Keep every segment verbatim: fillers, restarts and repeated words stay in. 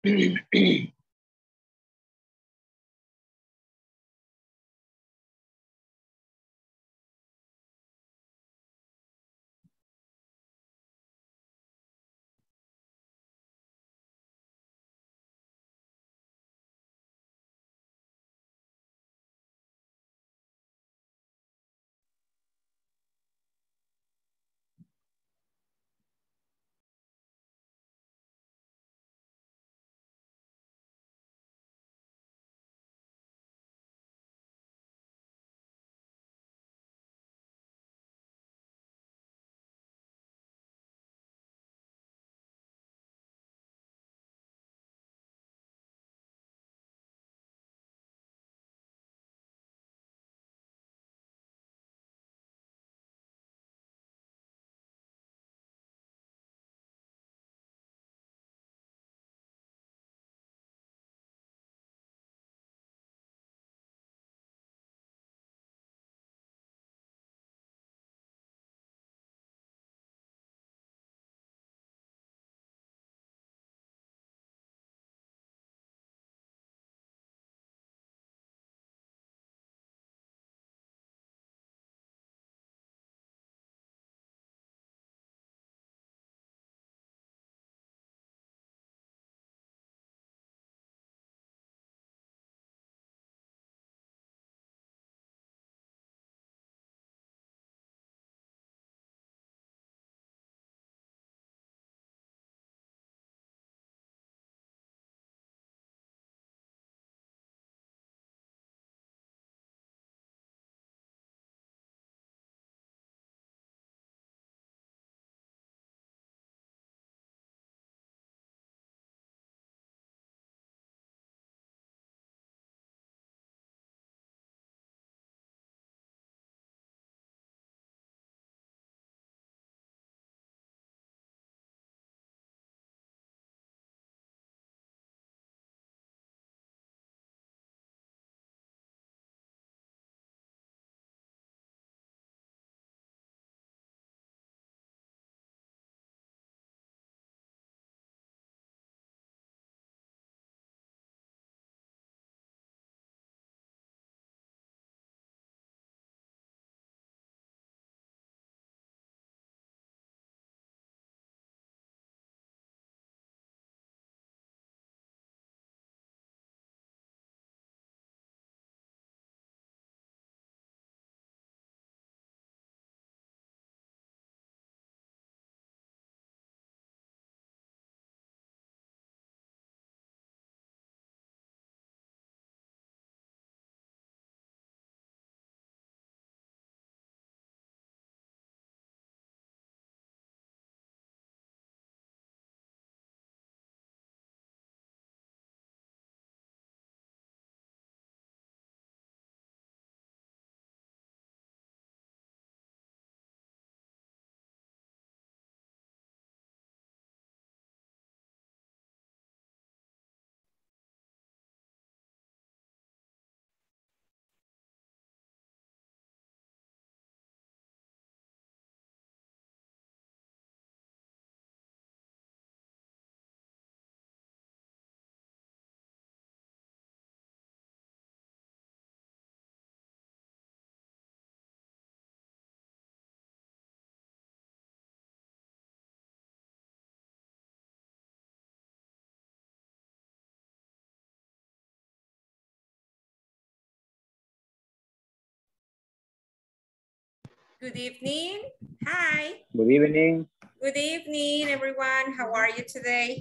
Good evening. Hi. Good evening. Good evening, everyone. How are you today?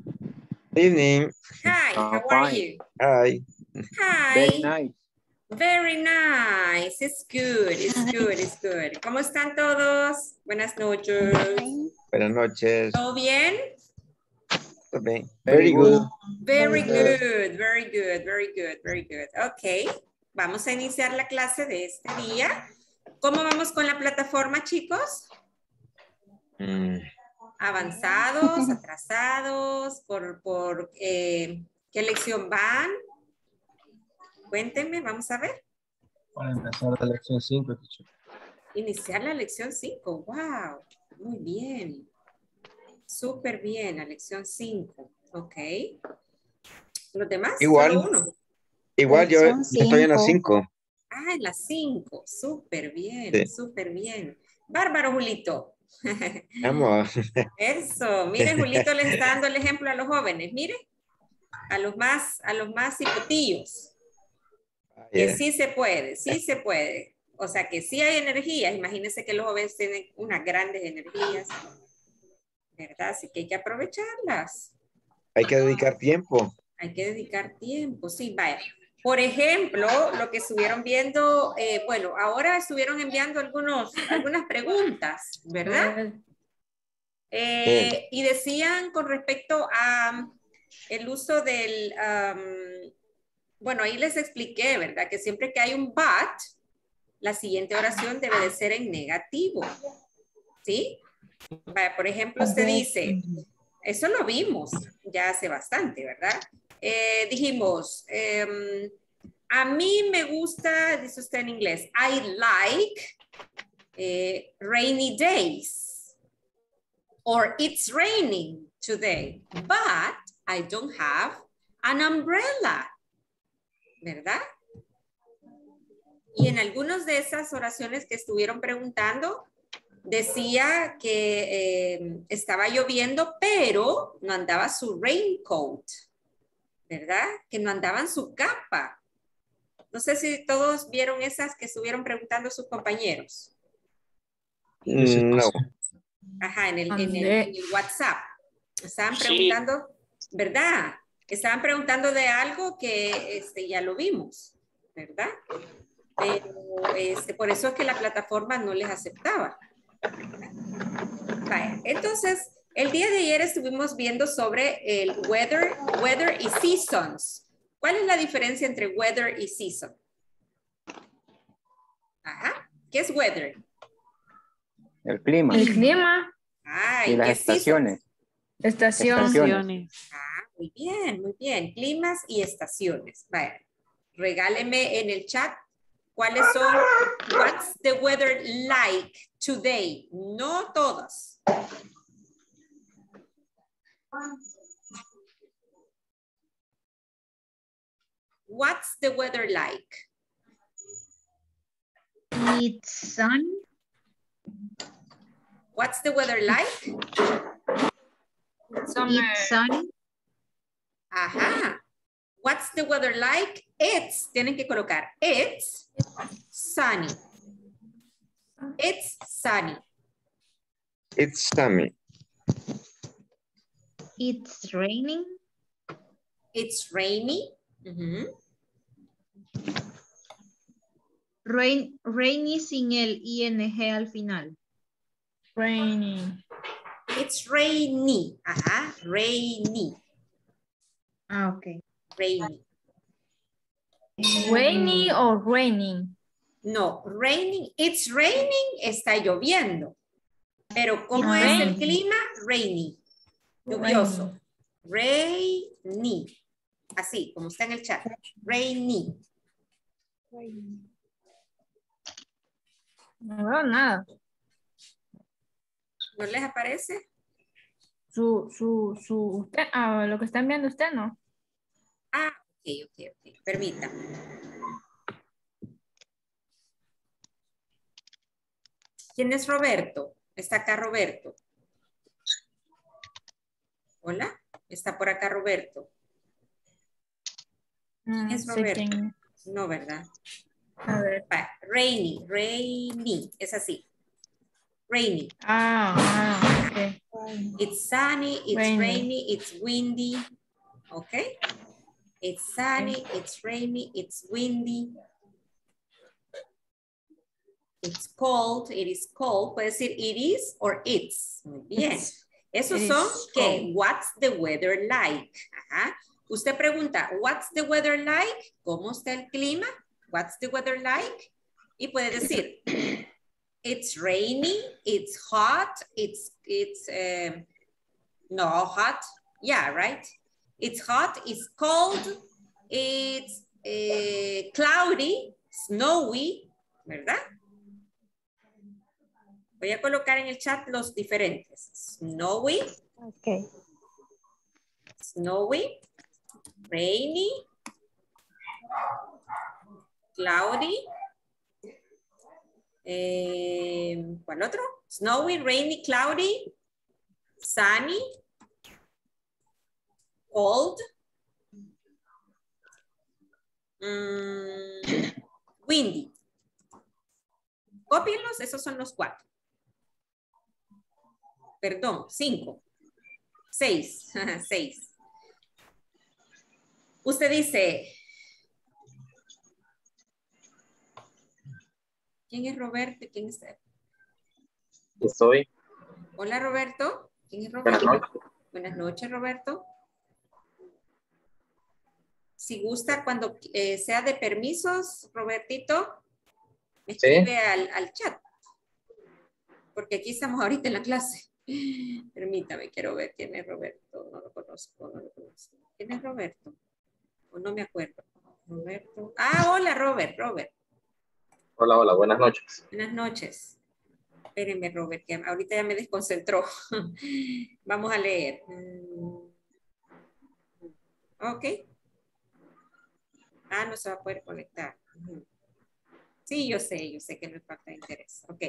Good evening. Hi, Uh, how are fine. you? Hi. Hi. Very nice. Very nice. It's good, it's good, it's good. ¿Cómo están todos? Buenas noches. Buenas noches. ¿Todo bien? Todo bien. Very Very good. good. Very Very good. good, very good, very good, very good. Ok, vamos a iniciar la clase de este día. ¿Cómo vamos con la plataforma, chicos? Mm, Avanzados, atrasados, por, por eh, ¿qué lección van? Cuéntenme, vamos a ver. Para empezar la lección cinco, teacher. Iniciar la lección cinco, wow, muy bien. Súper bien, la lección cinco, ok. ¿Los demás? Igual. Solo uno. Igual yo, Son yo estoy en las cinco. cinco. Ah, en las cinco. Súper bien, Sí. súper bien. Bárbaro, Julito. Vamos. Eso. Mire, Julito les está dando el ejemplo a los jóvenes. Mire. A los más, a los más hipotillos. Que Yeah. sí se puede, sí se puede. O sea, que sí hay energías. Imagínense que los jóvenes tienen unas grandes energías. ¿Verdad? Así que hay que aprovecharlas. Hay que dedicar tiempo. Hay que dedicar tiempo, sí, vaya. Por ejemplo, lo que estuvieron viendo, eh, bueno, ahora estuvieron enviando algunos, algunas preguntas, ¿verdad? Eh, y decían con respecto a el uso del, um, bueno, ahí les expliqué, ¿verdad? Que siempre que hay un but, la siguiente oración debe de ser en negativo, ¿sí? Vaya, por ejemplo, usted dice, eso lo vimos ya hace bastante, ¿verdad? Eh, dijimos, eh, a mí me gusta, dice usted en inglés, I like eh, rainy days. Or it's raining today, but I don't have an umbrella. ¿Verdad? Y en algunas de esas oraciones que estuvieron preguntando, decía que eh, estaba lloviendo, pero no andaba su raincoat, ¿verdad? Que no andaban su capa. No sé si todos vieron esas que estuvieron preguntando sus compañeros. No. Ajá, en el, en el, en el WhatsApp. Estaban preguntando, sí. ¿Verdad? Estaban preguntando de algo que este, ya lo vimos, ¿verdad? Pero este, por eso es que la plataforma no les aceptaba. Vale. Entonces, el día de ayer estuvimos viendo sobre el weather, weather y seasons. ¿Cuál es la diferencia entre weather y season? Ajá. ¿Qué es weather? El clima. El clima. Ah, y ¿y las qué es estaciones. Estaciones. Estaciones. Ah, muy bien, muy bien. Climas y estaciones. Vaya, regáleme en el chat cuáles son, what's the weather like today? No todas. What's the weather like? It's sun. What's the weather like? Summer. It's sunny. Ajá. What's the weather like? It's, tienen que colocar, it's sunny. It's sunny. It's sunny. It's raining. It's rainy. Uh-huh. Rain, rainy sin el ing al final. Raining. It's rainy. Ajá, rainy. Ah, ok. Rainy. Rainy o raining. No, raining. It's raining, está lloviendo. Pero ¿cómo It's es raining. el clima? Rainy. Lluvioso. Rainy. Así, como está en el chat. Rainy. No veo nada. ¿No les aparece? Su, su, su, usted, ah, lo que está enviando usted, ¿no? Ah, ok, ok, ok. Permítame. ¿Quién es Roberto? Está acá Roberto. Hola, está por acá Roberto. ¿Quién es Roberto? Quién... No, ¿verdad? A ver. Rainy, rainy, es así. Rainy. Ah, ah, ok. It's sunny, it's rainy. rainy, it's windy. Okay. It's sunny, okay. It's rainy, it's windy. It's cold, it is cold. Puede decir it is or it's. Muy bien. It's, Esos son que, what's the weather like? Ajá. Usted pregunta, what's the weather like? ¿Cómo está el clima? What's the weather like? Y puede decir, it's rainy, it's hot, it's, it's, um, no, hot. Yeah, right. It's hot, it's cold, it's uh, cloudy, snowy, ¿verdad? Voy a colocar en el chat los diferentes. Snowy. Okay. Snowy. rainy, cloudy, eh, ¿cuál otro? Snowy, rainy, cloudy, sunny, cold, mm, windy. Cópienlos, esos son los cuatro. Perdón, cinco. Seis. Seis. Usted dice... ¿Quién es Roberto? ¿Quién es él? Estoy. Hola, Roberto. ¿Quién es Roberto? Buenas noches. Buenas noches, Roberto. Si gusta, cuando eh, sea de permisos, Robertito, me escribe Sí. al, al chat. Porque aquí estamos ahorita en la clase. Permítame, quiero ver quién es Roberto. No lo conozco, no lo conozco. ¿Quién es Roberto? O no me acuerdo. Roberto. Ah, hola, Robert, Robert. Hola, hola, buenas noches. Buenas noches. Espérenme, Robert, que ahorita ya me desconcentró. Vamos a leer. Ok. Ah, no se va a poder conectar. Sí, yo sé, yo sé que no es falta de interés. Ok.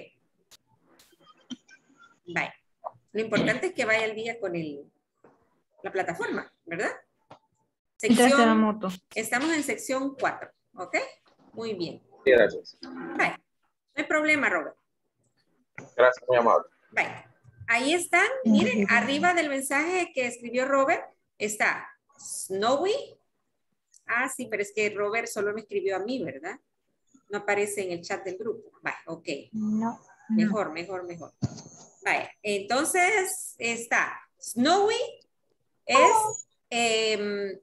Bye. Lo importante es que vaya al día con el, la plataforma, ¿verdad? Entraste a la Sección, moto. estamos en sección cuatro, ¿ok? Muy bien. Sí, gracias. Bye. No hay problema, Robert. Gracias, muy amable. Bye. Ahí están, miren, arriba del mensaje que escribió Robert está snowy. Ah, sí, pero es que Robert solo me escribió a mí, ¿verdad? No aparece en el chat del grupo. Vale, ok. No. Mejor, mejor, mejor. Vale, entonces está snowy es eh,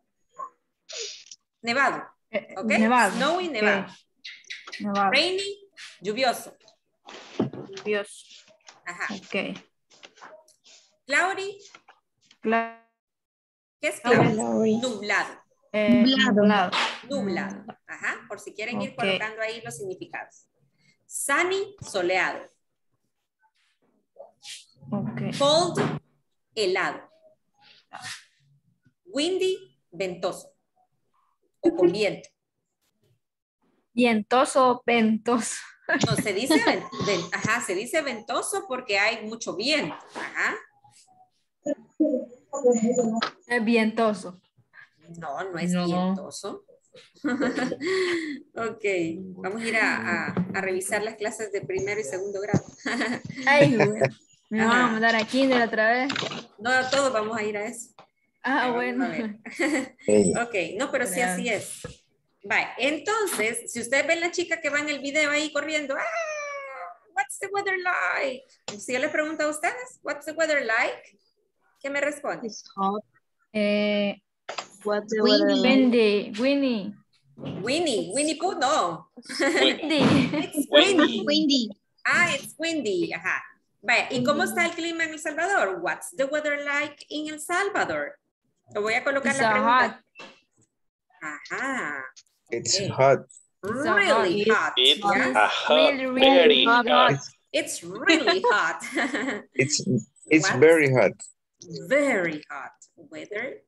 nevado. Eh, ¿Ok? Nevado. Snowy, Ok. nevado. Nevado. Rainy, lluvioso. Dios. Ajá. Ok. Cloudy, Cla- ¿qué es cloudy? Cloudy. Nublado. eh, nublado. Nublado. Ajá, por si quieren ir Ok. colocando ahí los significados. Sunny, soleado. Ok. Cold, helado. Windy, ventoso. O con viento. Vientoso, ventoso. No, se dice, ven- ven- ajá, se dice ventoso porque hay mucho viento. Ajá. Es vientoso. No, no es No. vientoso. Ok, vamos a ir a, a- a revisar las clases de primero y segundo grado. Ay, güey. Me van Ajá. a mandar a kinder otra vez. No, todos vamos a ir a eso. Ah, Vamos bueno. a ver. Hey, Ok, no, pero sí así es. Vale, entonces, si ustedes ven la chica que va en el video ahí corriendo, ah, what's the weather like? Si yo les pregunto a ustedes, what's the weather like? ¿Qué me responde? It's hot. Eh, What's the Winnie. weather like? Windy. Winnie. Winnie, Winnie Pooh, no. Windy. It's Windy. windy. Windy. Ah, it's windy, ajá. Vaya, ¿y cómo está el clima en El Salvador? What's the weather like in El Salvador? Te voy a colocar It's la a pregunta. hot. Ajá. it's Okay. hot. Really hot. It's yeah? a hot, Really, really, very hot. hot. It's really hot. It's it's What? very hot. Very hot weather.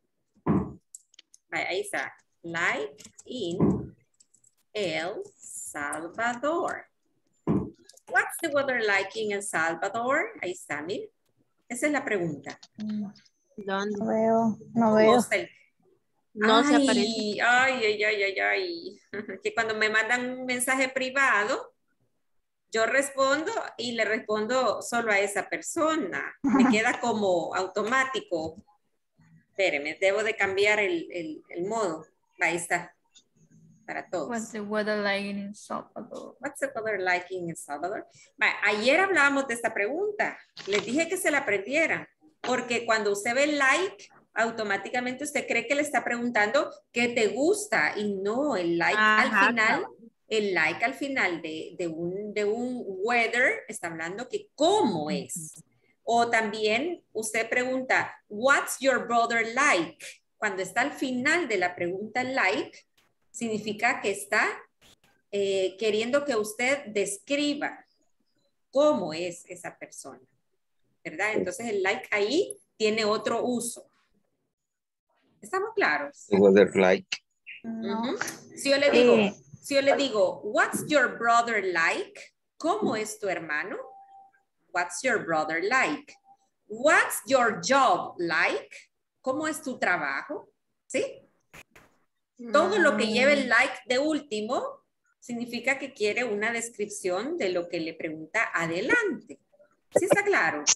Ahí ahí está. Like in El Salvador. What's the weather like in El Salvador? Ahí está, miren. Esa es la pregunta. ¿Dónde? No veo. No ¿Cómo veo. está el- No se ay, aparece. Ay, ay, ay, ay, ay. Que cuando me mandan un mensaje privado, yo respondo y le respondo solo a esa persona. Me queda como automático. Espéreme, debo de cambiar el, el, el modo. Ahí está. Para todos. What's the weather like in El Salvador? What's the weather like in El Salvador? Va, ayer hablábamos de esta pregunta. Les dije que se la aprendieran. Porque cuando usted ve like, automáticamente usted cree que le está preguntando qué te gusta. Y no, el like al Ajá, final, el like al final de, de, un, de un weather está hablando que cómo es. O también usted pregunta, what's your brother like? Cuando está al final de la pregunta like, significa que está eh, queriendo que usted describa cómo es esa persona, ¿verdad? Entonces el like ahí tiene otro uso. ¿Estamos claros? The weather like. Ujú. Si yo le digo, si yo le digo, what's your brother like? ¿Cómo es tu hermano? What's your brother like? What's your job like? ¿Cómo es tu trabajo? ¿Sí? Todo lo que lleve el like de último significa que quiere una descripción de lo que le pregunta adelante. ¿Sí está claro?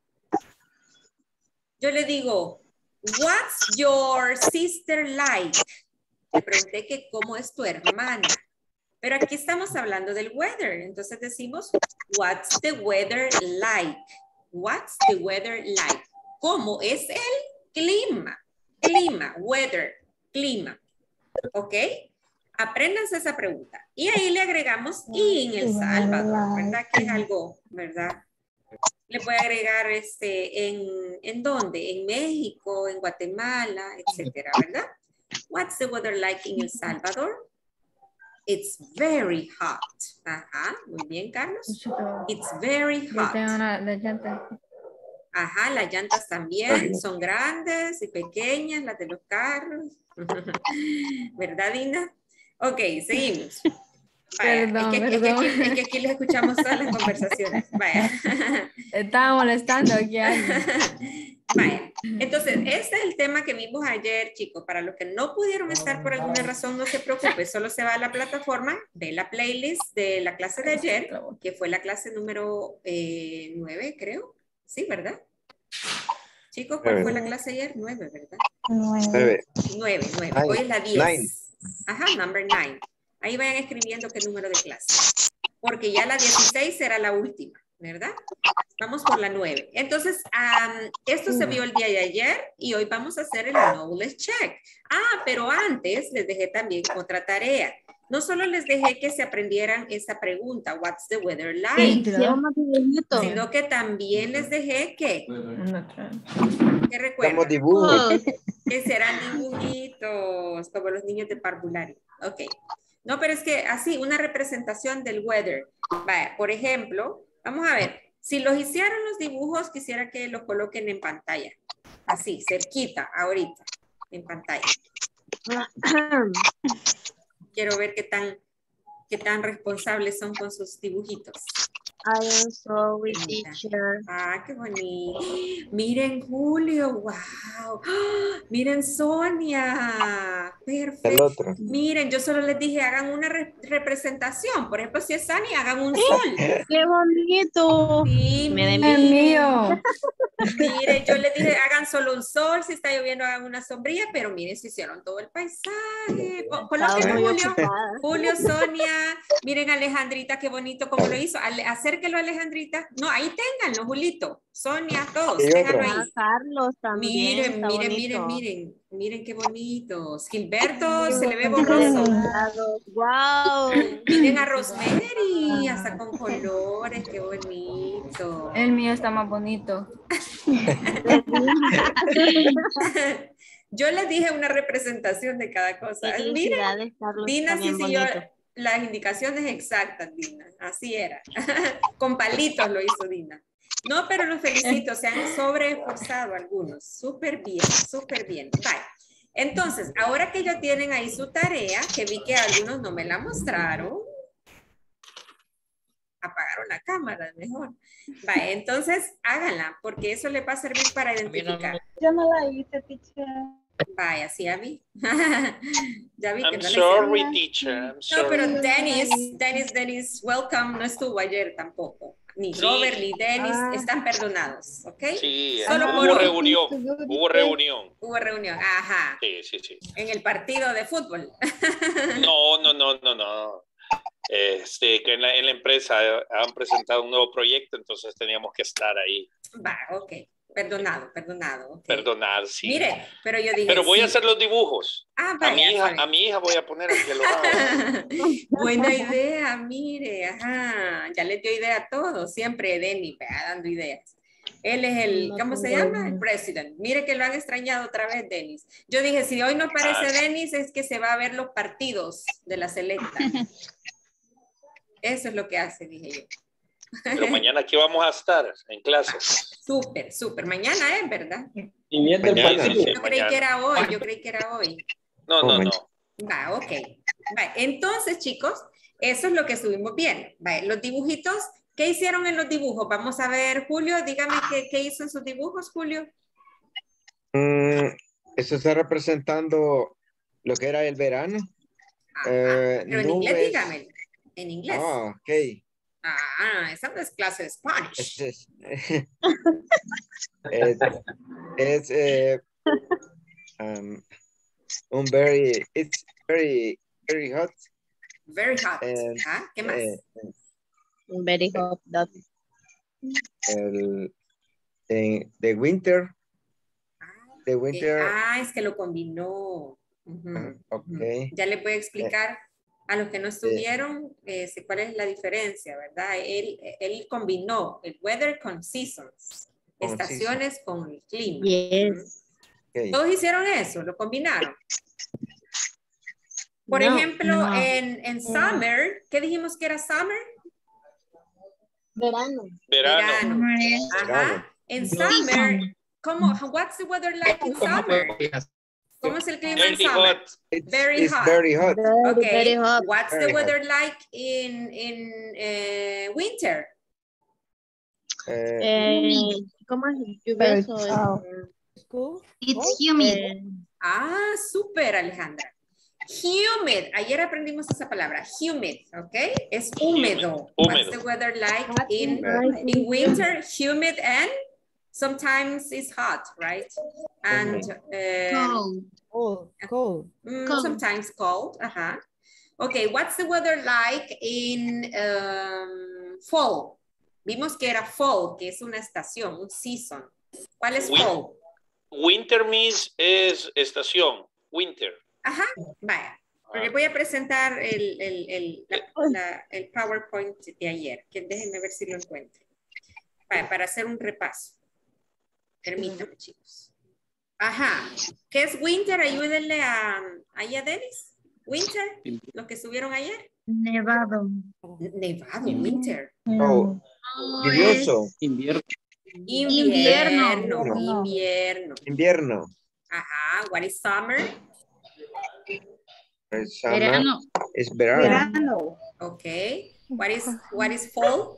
Yo le digo, what's your sister like? Le pregunté que cómo es tu hermana. Pero aquí estamos hablando del weather. Entonces decimos, what's the weather like? What's the weather like? ¿Cómo es el clima? Clima, weather, clima. ¿Ok? Apréndanse esa pregunta. Y ahí le agregamos y en El Salvador, ¿verdad? Que es algo, ¿verdad? Le puede agregar este, en, ¿en dónde? En México, en Guatemala, etcétera, ¿verdad? What's the weather like in El Salvador? It's very hot. Ajá, muy bien, Carlos. It's very Yo hot. tengo una, la llanta. Ajá, las llantas también son grandes y pequeñas, las de los carros. ¿Verdad, Dina? Ok, seguimos. Vaya, Perdón, es, que, es, que perdón. aquí, es que aquí les escuchamos todas las conversaciones. Vaya. Estaba molestando aquí a alguien. Vaya. Entonces, este es el tema que vimos ayer, chicos. Para los que no pudieron estar por alguna razón, no se preocupe. Solo se va a la plataforma, ve la playlist de la clase de ayer, que fue la clase número eh, nueve, creo. Sí, ¿verdad? Chicos, ¿cuál fue la clase ayer? Nueve, ¿verdad? Nueve. Nueve, nueve. Nine. Hoy es la diez. Nine. Ajá, number nine. Ahí vayan escribiendo qué número de clase. Porque ya la dieciséis será la última, ¿verdad? Vamos por la nueve. Entonces, um, esto se vio el día de ayer y hoy vamos a hacer el knowledge check. Ah, pero antes les dejé también otra tarea. No solo les dejé que se aprendieran esa pregunta, what's the weather like? Sino que también les dejé que, que recuerden, Damos dibujos. que serán dibujitos, como los niños de parvulario. Ok. No, pero es que así, una representación del weather. Vaya, por ejemplo, vamos a ver, si los hicieron los dibujos, quisiera que los coloquen en pantalla. Así, cerquita, ahorita, en pantalla. Quiero ver qué tan, qué tan responsables son con sus dibujitos. I am sorry, teacher. Ah, qué bonito. Miren, Julio, wow. Miren, Sonia. Perfecto. El otro. Miren, yo solo les dije, hagan una re representación. Por ejemplo, si es Sani, hagan un sol. ¡Qué bonito! Sí, Me Es miren. mío. Miren, yo les dije, hagan solo un sol. Si está lloviendo, hagan una sombrilla. Pero miren, se hicieron todo el paisaje. Co- Coloquen muy Julio. ocupada. Julio, Sonia. Miren, Alejandrita, qué bonito como lo hizo. Ale- acérquelo, Alejandrita. No, ahí ténganlo, Julito. Sonia, todos, Y ténganlo otro. Ah, ahí. Carlos también. Miren, está miren, bonito. miren, miren. Miren qué bonitos. Gilberto se le ve borroso. ¡Wow! Miren a Rosemary, hasta con colores, qué bonito. El mío está más bonito. Yo les dije una representación de cada cosa. Miren, Felicidades, Carlos. Dina sí también siguió bonito. las indicaciones exactas, Dina. Así era. Con palitos lo hizo Dina. No, pero los felicito, se han sobreesforzado algunos. Súper bien, súper bien. Vale. Entonces, ahora que ya tienen ahí su tarea, que vi que algunos no me la mostraron, apagaron la cámara, mejor. Vale, entonces háganla, porque eso le va a servir para identificar. Yo no la hice, teacher. Vaya, sí, a mí. Ya vi que I'm no la sorry, hicieron. teacher. I'm No, sorry. pero Dennis, Dennis, Dennis, welcome, no estuvo ayer tampoco. Ni Sí. Robert ni Dennis Ah. están perdonados, ¿ok? Sí, Solo por hubo hoy. reunión. Hubo reunión. Hubo reunión, ajá, Sí, sí, sí. en el partido de fútbol. No, no, no, no, no. Este, que en la, en la empresa han presentado un nuevo proyecto, entonces teníamos que estar ahí. Va, ok, perdonado, perdonado. ok. Perdonar, sí. Mire, pero yo dije. Pero voy sí. a hacer los dibujos. Ah, A vaya, mi hija, está a mi hija voy a poner el que lo haga. bien. Buena idea, mire, ajá, ya les dio idea a todos, siempre Denny, vea, dando ideas. Él es el, No ¿cómo se tengo llama? El president. Mire que lo han extrañado otra vez, Denis. Yo dije, si hoy no aparece Ah. Denis, es que se va a ver los partidos de la selecta. Eso es lo que hace, dije yo. Pero mañana aquí vamos a estar en clases. Súper, súper. Mañana es, ¿verdad? Y viendo el Mañana. Sí, sí, sí, Yo creí mañana. que era hoy, yo creí que era hoy. No, no, Oh, no. Va, ok. Va, entonces, chicos, eso es lo que estuvimos viendo. Va, los dibujitos, ¿qué hicieron en los dibujos? Vamos a ver, Julio, dígame qué, qué hizo en sus dibujos, Julio. Mm, eso está representando lo que era el verano. Ajá. Eh, Pero en inglés, nubes. dígame. En inglés. Ah, ok. Ah, esa no es clase de Spanish. Este es, es, es, eh, um, un very, it's very, very hot. Very hot. And, Ah, ¿qué más? eh, Very hot. That. el, en, the winter, the Eh, winter, ah, es que lo combinó. Ujú, ah, ok. ujú. Ya le voy a explicar a los que no estuvieron eh, sé cuál es la diferencia, ¿verdad? Él, él combinó el weather con seasons, Con estaciones con el clima. Yes. ok. Todos hicieron eso, lo combinaron. Por No, ejemplo, no. en, en summer, ¿qué dijimos que era summer? Verano. Verano. Ajá. Verano. En No. summer, ¿cómo? What's the weather like in summer? ¿Cómo es el clima en Very summer? hot. It's, Very it's hot. very hot. Very, Okay. very hot. What's Very the hot. weather like in in uh, winter? Eh, Eh, ¿Cómo es? Lluvioso. School. It's humid. Eh, Ah, súper, Alejandra. Humid. Ayer aprendimos esa palabra. Humid, ¿ok? Es húmedo. What's Húmedo. the weather like in ay, in winter? Humid and sometimes it's hot, right? And um, Cold. Cold. Cold. mm, Cold. sometimes cold. Uh-huh. Okay, what's the weather like in um, fall? Vimos que era fall, que es una estación, un season. ¿Cuál es Win- fall? Winter means es estación. Winter. Ajá, vaya. Porque voy a presentar el, el, el, la- la- el PowerPoint de ayer, que déjenme ver si lo encuentro. Vaya, para hacer un repaso. Permítanme, chicos. Ajá. ¿Qué es winter? Ayúdenle a, ahí a Dennis. Winter, lo que subieron ayer. Nevado. Nevado, winter. oh, lluvioso, Invierno. Invierno. Invierno. Invierno. invierno. Ajá. What is summer? El summer Verano. es verano. Ok. What is, what is fall?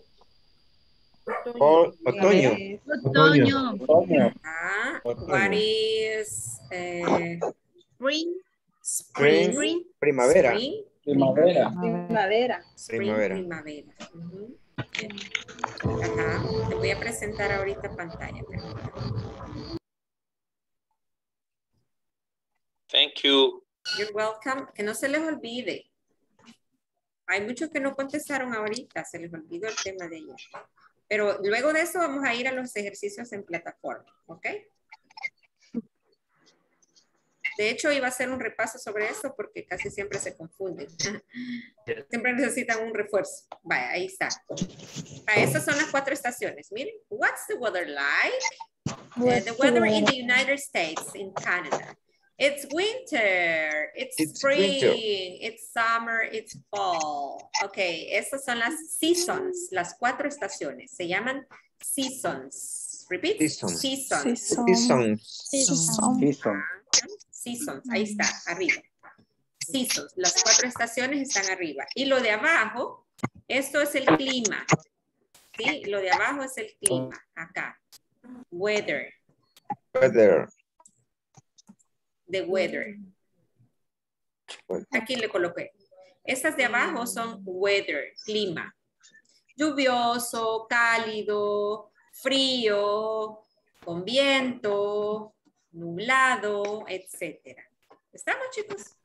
O- otoño. Otoño. Ah, Otoño. what is eh, Spring. spring? Spring, primavera. Spring, Primavera. Primavera. spring, Primavera. primavera. Ujú. Ajá. Te voy a presentar ahorita pantalla. permítame. Thank you. You're welcome. Que no se les olvide. Hay muchos que no contestaron ahorita. Se les olvidó el tema de ayer. Pero luego de eso vamos a ir a los ejercicios en plataforma. ¿Ok? De hecho, iba a hacer un repaso sobre eso porque casi siempre se confunden. Siempre necesitan un refuerzo. Vaya, ahí está. Ah, esas son las cuatro estaciones. Miren, what's the weather like? Uh, the weather in the United States, in Canada. It's winter, it's, It's spring, winter. it's summer, it's fall. Ok, esas son las seasons, las cuatro estaciones. Se llaman seasons. Repeat. Seasons. Seasons. Seasons. Season. Seasons, ahí está, arriba. Seasons, las cuatro estaciones están arriba. Y lo de abajo, esto es el clima. ¿Sí? Lo de abajo es el clima, acá. Weather, Weather. the weather. Aquí le coloqué. Estas de abajo son weather, clima. Lluvioso, cálido, frío, con viento, nublado, etcétera. ¿Estamos, chicos?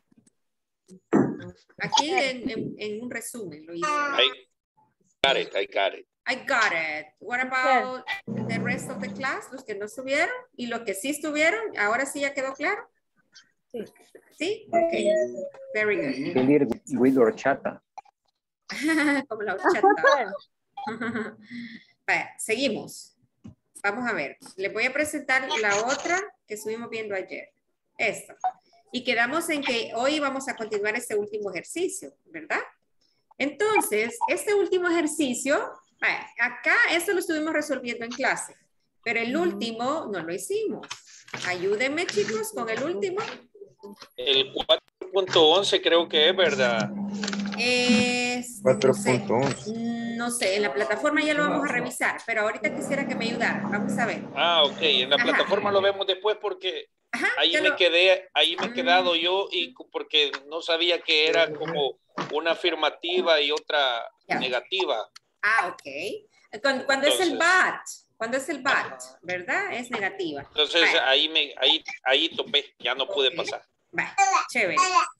Aquí en, en- en un resumen lo hice. I got it. I got it. I got it. What about the rest of the class? Los que no estuvieron y los que sí estuvieron, ahora sí ya quedó claro. Sí. ¿Sí? Ok. Very good. Venir with horchata. Como la horchata. Vaya, seguimos. Vamos a ver. Les voy a presentar la otra que estuvimos viendo ayer. Esta. Y quedamos en que hoy vamos a continuar este último ejercicio, ¿verdad? Entonces, este último ejercicio Vale, acá esto lo estuvimos resolviendo en clase, pero el último no lo hicimos. Ayúdenme, chicos, con el último. El cuatro punto once creo que es, ¿verdad? Es, cuatro no sé, punto once. no sé, en la plataforma ya lo vamos a revisar, pero ahorita quisiera que me ayudaran. Vamos a ver. Ah, ok. En la Ajá. plataforma lo vemos después porque Ajá, ahí ya me lo- quedé, ahí me he Mm. quedado yo y porque no sabía que era como una afirmativa y otra Ya. negativa. Ah, ok. Cuando, cuando es el Entonces- but, cuando es el but, ¿verdad? Es negativa. Entonces Vale. ahí me, ahí, ahí topé, ya no pude Ok. pasar. Vale, chévere.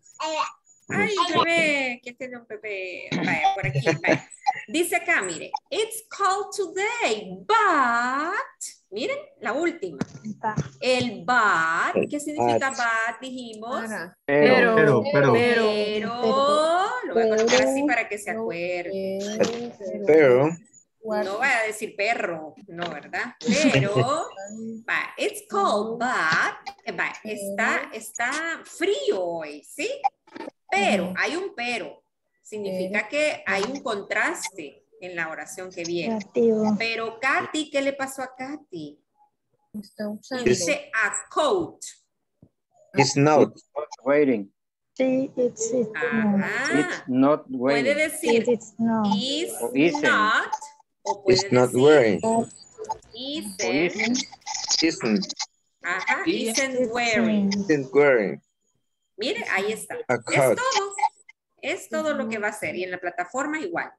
Ay, bebé, ¿quién tiene un bebé? Vaya, por aquí, vaya. Dice acá, mire, it's cold today, but, miren, la última. El but, ¿qué significa but? Dijimos. Pero, Pero, pero. Pero, lo voy a colocar así para que se acuerde. Pero, No vaya a decir perro, no, ¿verdad? Pero, va, it's cold, but, eh, va, está, está frío hoy, ¿sí? Pero, hay un pero. Significa que hay un contraste en la oración que viene. Pero, Katy, ¿qué le pasó a Katy? Y dice a coat. it's not. waiting. Sí, it's, it's Ajá. It's not Puede waiting. decir it's no. is O isn't. not, o puede It's not decir wearing. isn't. Isn't. Ajá, isn't wearing. Isn't wearing. Mire, ahí está. A Es coat. todo. Es todo lo que va a hacer. Y en la plataforma igual.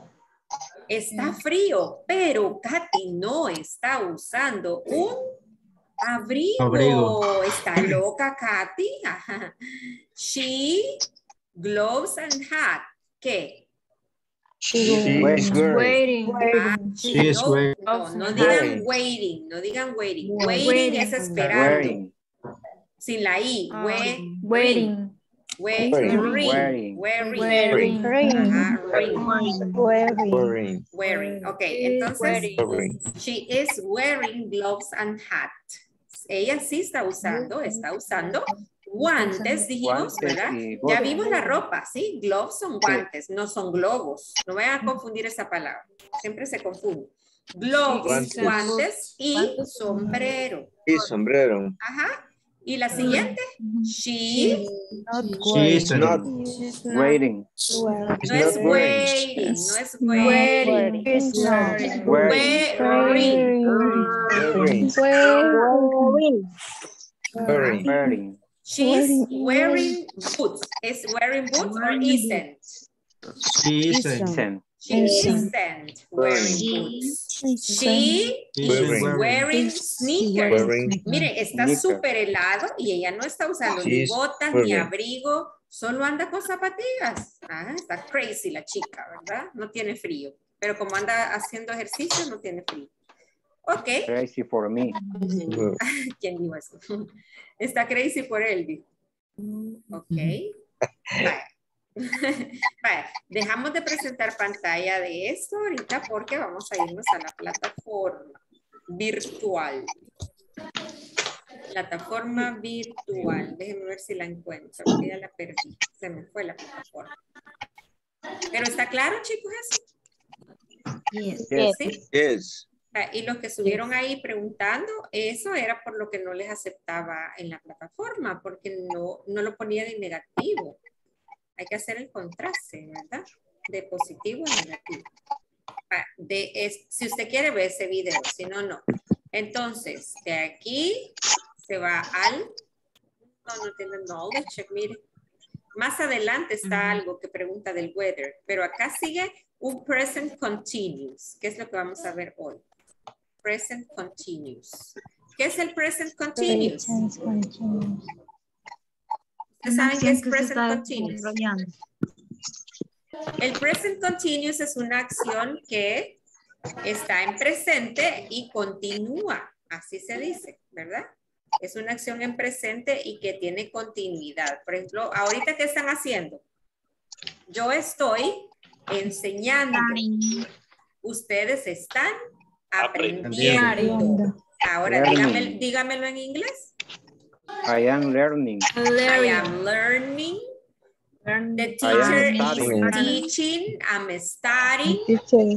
Está frío, pero Katy no está usando un abrigo. Abrigo. Está loca, Katy. Ajá. She, gloves and hat. ¿Qué? She is Waiting. wearing. Ah, She is no, wearing. no, no Wearing. digan waiting, no digan waiting. Waiting, Waiting. es esperando. Wearing. Sin la I. Ah, We- Waiting. we- Wearing. ring, Wearing. wearing. Wearing. Ajá, ring. Wearing. Wearing. Wearing. Ok, entonces, Wearing. she is wearing gloves and hat. Ella sí está usando, está usando guantes, dijimos, Guantes ¿verdad? y Ya botas. vimos la ropa, ¿sí? Gloves son guantes, no son globos. No vayan a confundir esa palabra. Siempre se confunde. Gloves, Guantes. guantes y sombrero. Y sombrero. Ajá. Y la siguiente, she Not She is Not. Waiting. wearing. It's no es not wearing. waiting, no es waiting. It's not. Wearing. Wearing. Wearing. Wearing. Wearing. Wearing. She's wearing boots. Is wearing boots or isn't? She isn't. Isn't. She isn't wearing boots. She She is isn't wearing sneakers. Wearing. Mire, está Sneakers. súper helado y ella no está usando ni She's botas ni wearing. abrigo, solo anda con zapatillas. Ah, está crazy la chica, ¿verdad? No tiene frío. Pero como anda haciendo ejercicio, no tiene frío. Ok. Crazy for me. ¿Quién dijo eso? Está crazy por él, dijo. Ok. Vale. Vale. Dejamos de presentar pantalla de esto ahorita porque vamos a irnos a la plataforma virtual. Plataforma virtual. Déjenme ver si la encuentro. porque Ya la perdí. Se me fue la plataforma. Pero ¿está claro, chicos, eso? Yes. Yes. ¿Sí? Yes. Ah, y los que estuvieron ahí preguntando, eso era por lo que no les aceptaba en la plataforma, porque no, no lo ponían en negativo. Hay que hacer el contraste, ¿verdad? De positivo a negativo. Ah, de, es, si usted quiere ver ese video, si no, no. Entonces, de aquí se va al... No, no tiene knowledge, mire. Más adelante está algo que pregunta del weather, pero acá sigue un present continuous, que es lo que vamos a ver hoy. Present continuous. ¿Qué es el present continuous? Present continuous. ¿Ustedes saben qué es present continuous? desarrollando. El present continuous es una acción que está en presente y continúa, así se dice, ¿verdad? Es una acción en presente y que tiene continuidad. Por ejemplo, ahorita, ¿qué están haciendo? Yo estoy enseñando. Ustedes están aprendiendo. Aprendiendo. Ahora, Learning. dígame, dígamelo en inglés. I am learning. I am learning. The I am teacher is studying. teaching. I'm studying. Teacher.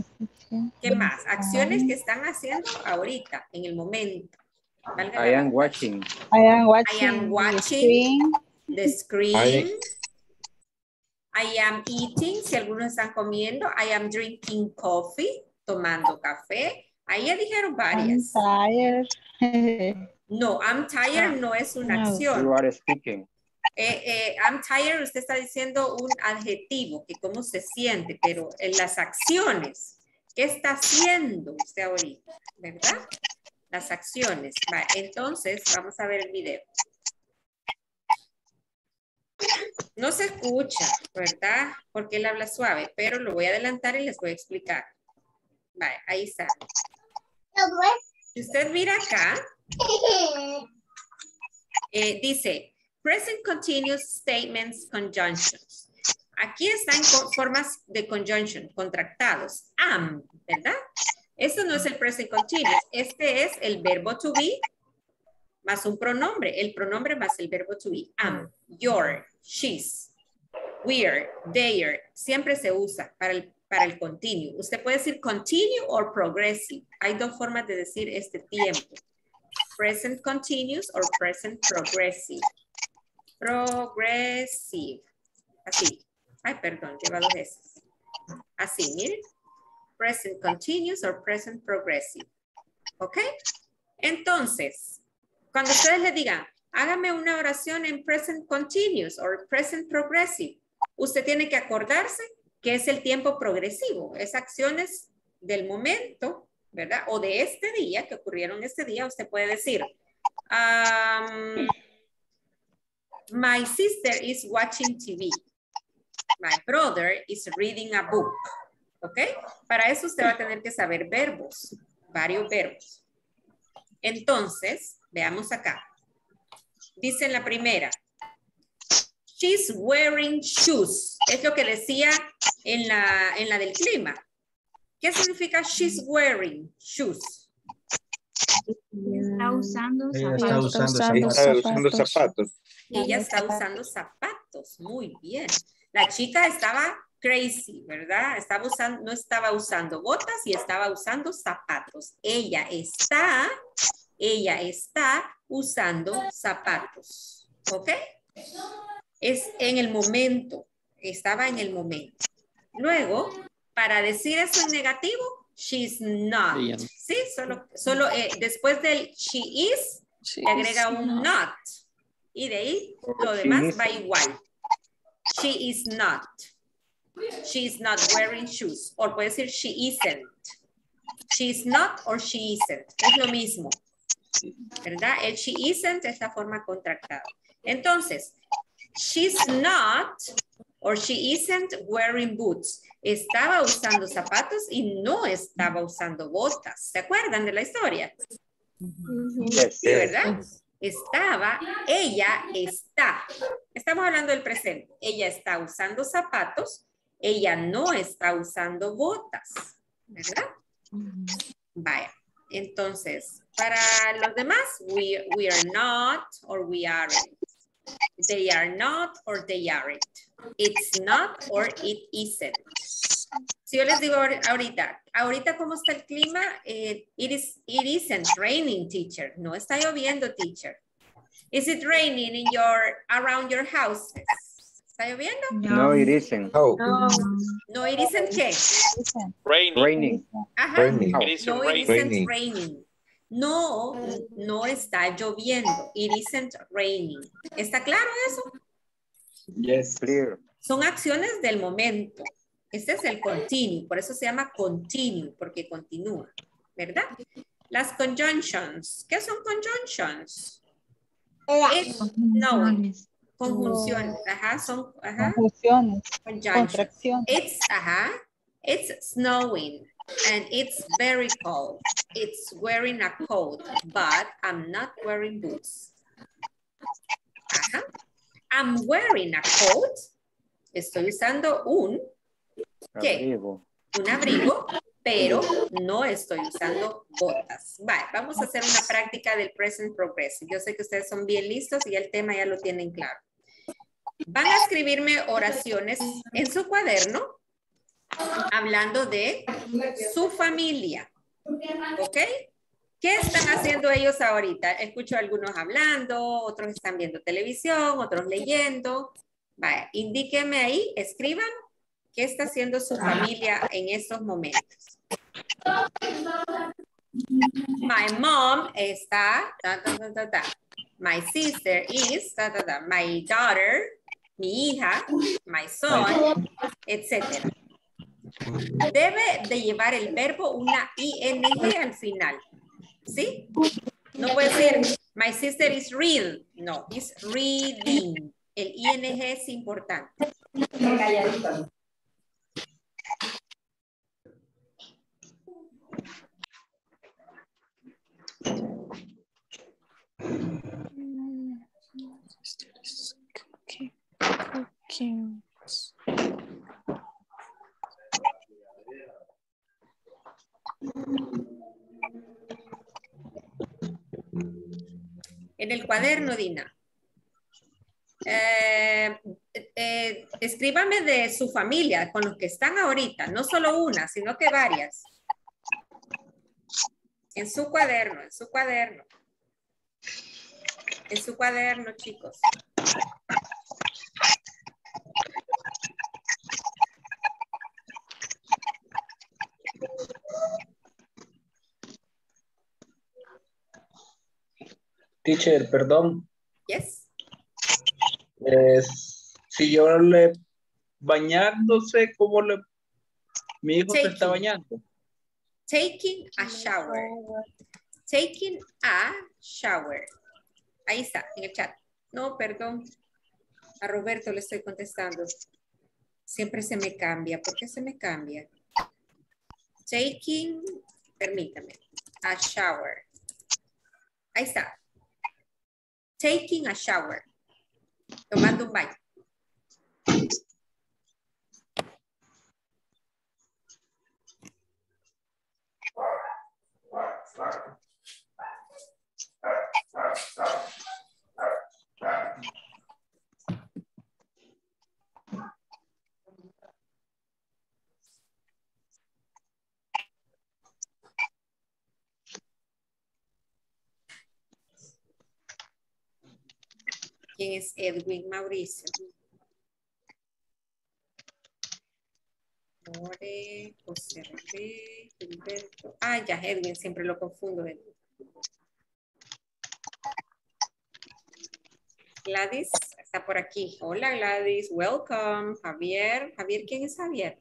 ¿Qué más? Acciones que están haciendo ahorita, en el momento. Valga I la am redundancia. watching. I am watching, I am the watching screen. the screen. I- I am eating, si algunos están comiendo. I am drinking coffee, tomando café. Ahí ya dijeron I'm varias. tired. No, I'm tired no es una No. acción. You are speaking. Eh, eh, I'm tired, usted está diciendo un adjetivo, que cómo se siente, pero en las acciones, ¿qué está haciendo usted ahorita? ¿Verdad? Las acciones. Va, entonces, vamos a ver el video. No se escucha, ¿verdad? Porque él habla suave, pero lo voy a adelantar y les voy a explicar. Vale, ahí está. Si usted mira acá, eh, dice, present continuous statements conjunctions. Aquí están con formas de conjunction, contractados. Am, ¿verdad? Esto no es el present continuous. Este es el verbo to be más un pronombre. El pronombre más el verbo to be. Am, your, she's, we're, their. Siempre se usa para el, para el continuo. Usted puede decir continue or progressive. Hay dos formas de decir este tiempo. Present continuous or present progressive. Progressive. Así. Ay, perdón, lleva dos veces. Así, miren. Present continuous or present progressive. ¿Ok? Entonces, cuando ustedes le digan, hágame una oración en present continuous or present progressive, usted tiene que acordarse que es el tiempo progresivo. Es acciones del momento, ¿verdad? O de este día, que ocurrieron este día. Usted puede decir, um, my sister is watching T V. My brother is reading a book. ¿Ok? Para eso usted va a tener que saber verbos, varios verbos. Entonces, veamos acá. Dice en la primera, she's wearing shoes. Es lo que decía en la, en la del clima. ¿Qué significa she's wearing shoes? Está usando Ella zapatos. está usando Ella zapatos. está usando zapatos. Ella está usando zapatos. Muy bien. La chica estaba crazy, ¿verdad? Estaba usando, no estaba usando botas y estaba usando zapatos. Ella está, ella está usando zapatos. ¿Ok? Es en el momento. Estaba en el momento. Luego, para decir eso en negativo, she's not. Sí, solo, solo eh, después del she is, le agrega un not. Y de ahí lo She demás isn't. va igual. She is not. She is not wearing shoes. O puede decir she isn't. She is not or she isn't. Es lo mismo. ¿Verdad? El she isn't es la forma contractada. Entonces, she's not or she isn't wearing boots. Estaba usando zapatos y no estaba usando botas. ¿Se acuerdan de la historia? Yes. Sí, ¿verdad? Estaba, ella está. Estamos hablando del presente. Ella está usando zapatos. Ella no está usando botas. ¿Verdad? Vaya. Entonces, para los demás, we, we are not or we aren't. They are not or they aren't. It's not or it isn't. Si yo les digo ahorita, ahorita cómo está el clima, eh, it, is, it isn't raining, teacher. No está lloviendo, teacher. Is it raining in your, around your houses? ¿Está lloviendo? No, it isn't. Oh, No, it isn't ¿qué? Raining. Raining. Ajá. raining. It isn't No, it raining. isn't raining. No, no está lloviendo. It isn't raining. ¿Está claro eso? Yes. Clear. Son acciones del momento. Este es el continuo, por eso se llama continuo, porque continúa, ¿verdad? Las conjunctions. ¿Qué son conjunctions? It's snowing. Conjunciones. Ajá, son, ajá. Conjunciones, Conjunctions. contracciones. It's, ajá. It's snowing and it's very cold. It's wearing a coat, but I'm not wearing boots. Ajá. I'm wearing a coat. Estoy usando un, ¿qué? Abrigo. Un abrigo, pero no estoy usando botas. Vale, vamos a hacer una práctica del present progressive. Yo sé que ustedes son bien listos y el tema ya lo tienen claro. Van a escribirme oraciones en su cuaderno hablando de su familia. ¿Ok? ¿Qué están haciendo ellos ahorita? Escucho a algunos hablando, otros están viendo televisión, otros leyendo. Vaya, indíquenme ahí, escriban qué está haciendo su familia en estos momentos. My mom está, ta, ta, ta, ta, ta. My sister is, ta, ta, ta. My daughter, mi hija, my son, etcétera. Debe de llevar el verbo una ing al final. ¿Sí? No puede decir, my sister is read. No, is reading. El ing es importante. En el cuaderno, Dina. Eh, eh, escríbame de su familia, con los que están ahorita, no solo una, sino que varias. En su cuaderno, en su cuaderno. En su cuaderno, chicos. Teacher, perdón. Yes. Es, si yo le bañándose, ¿cómo le... Mi hijo se está Taking. bañando. Taking a shower. Taking a shower. Ahí está, en el chat. No, perdón. A Roberto le estoy contestando. Siempre se me cambia. ¿Por qué se me cambia? Taking, permítame, a shower. Ahí está. Taking a shower. Tomando un baño. ¿Quién es Edwin Mauricio? More, José René, Gilberto. Ah, ya, Edwin, siempre lo confundo. Edwin. Gladys está por aquí. Hola, Gladys. Welcome. Javier. Javier, ¿quién es Javier?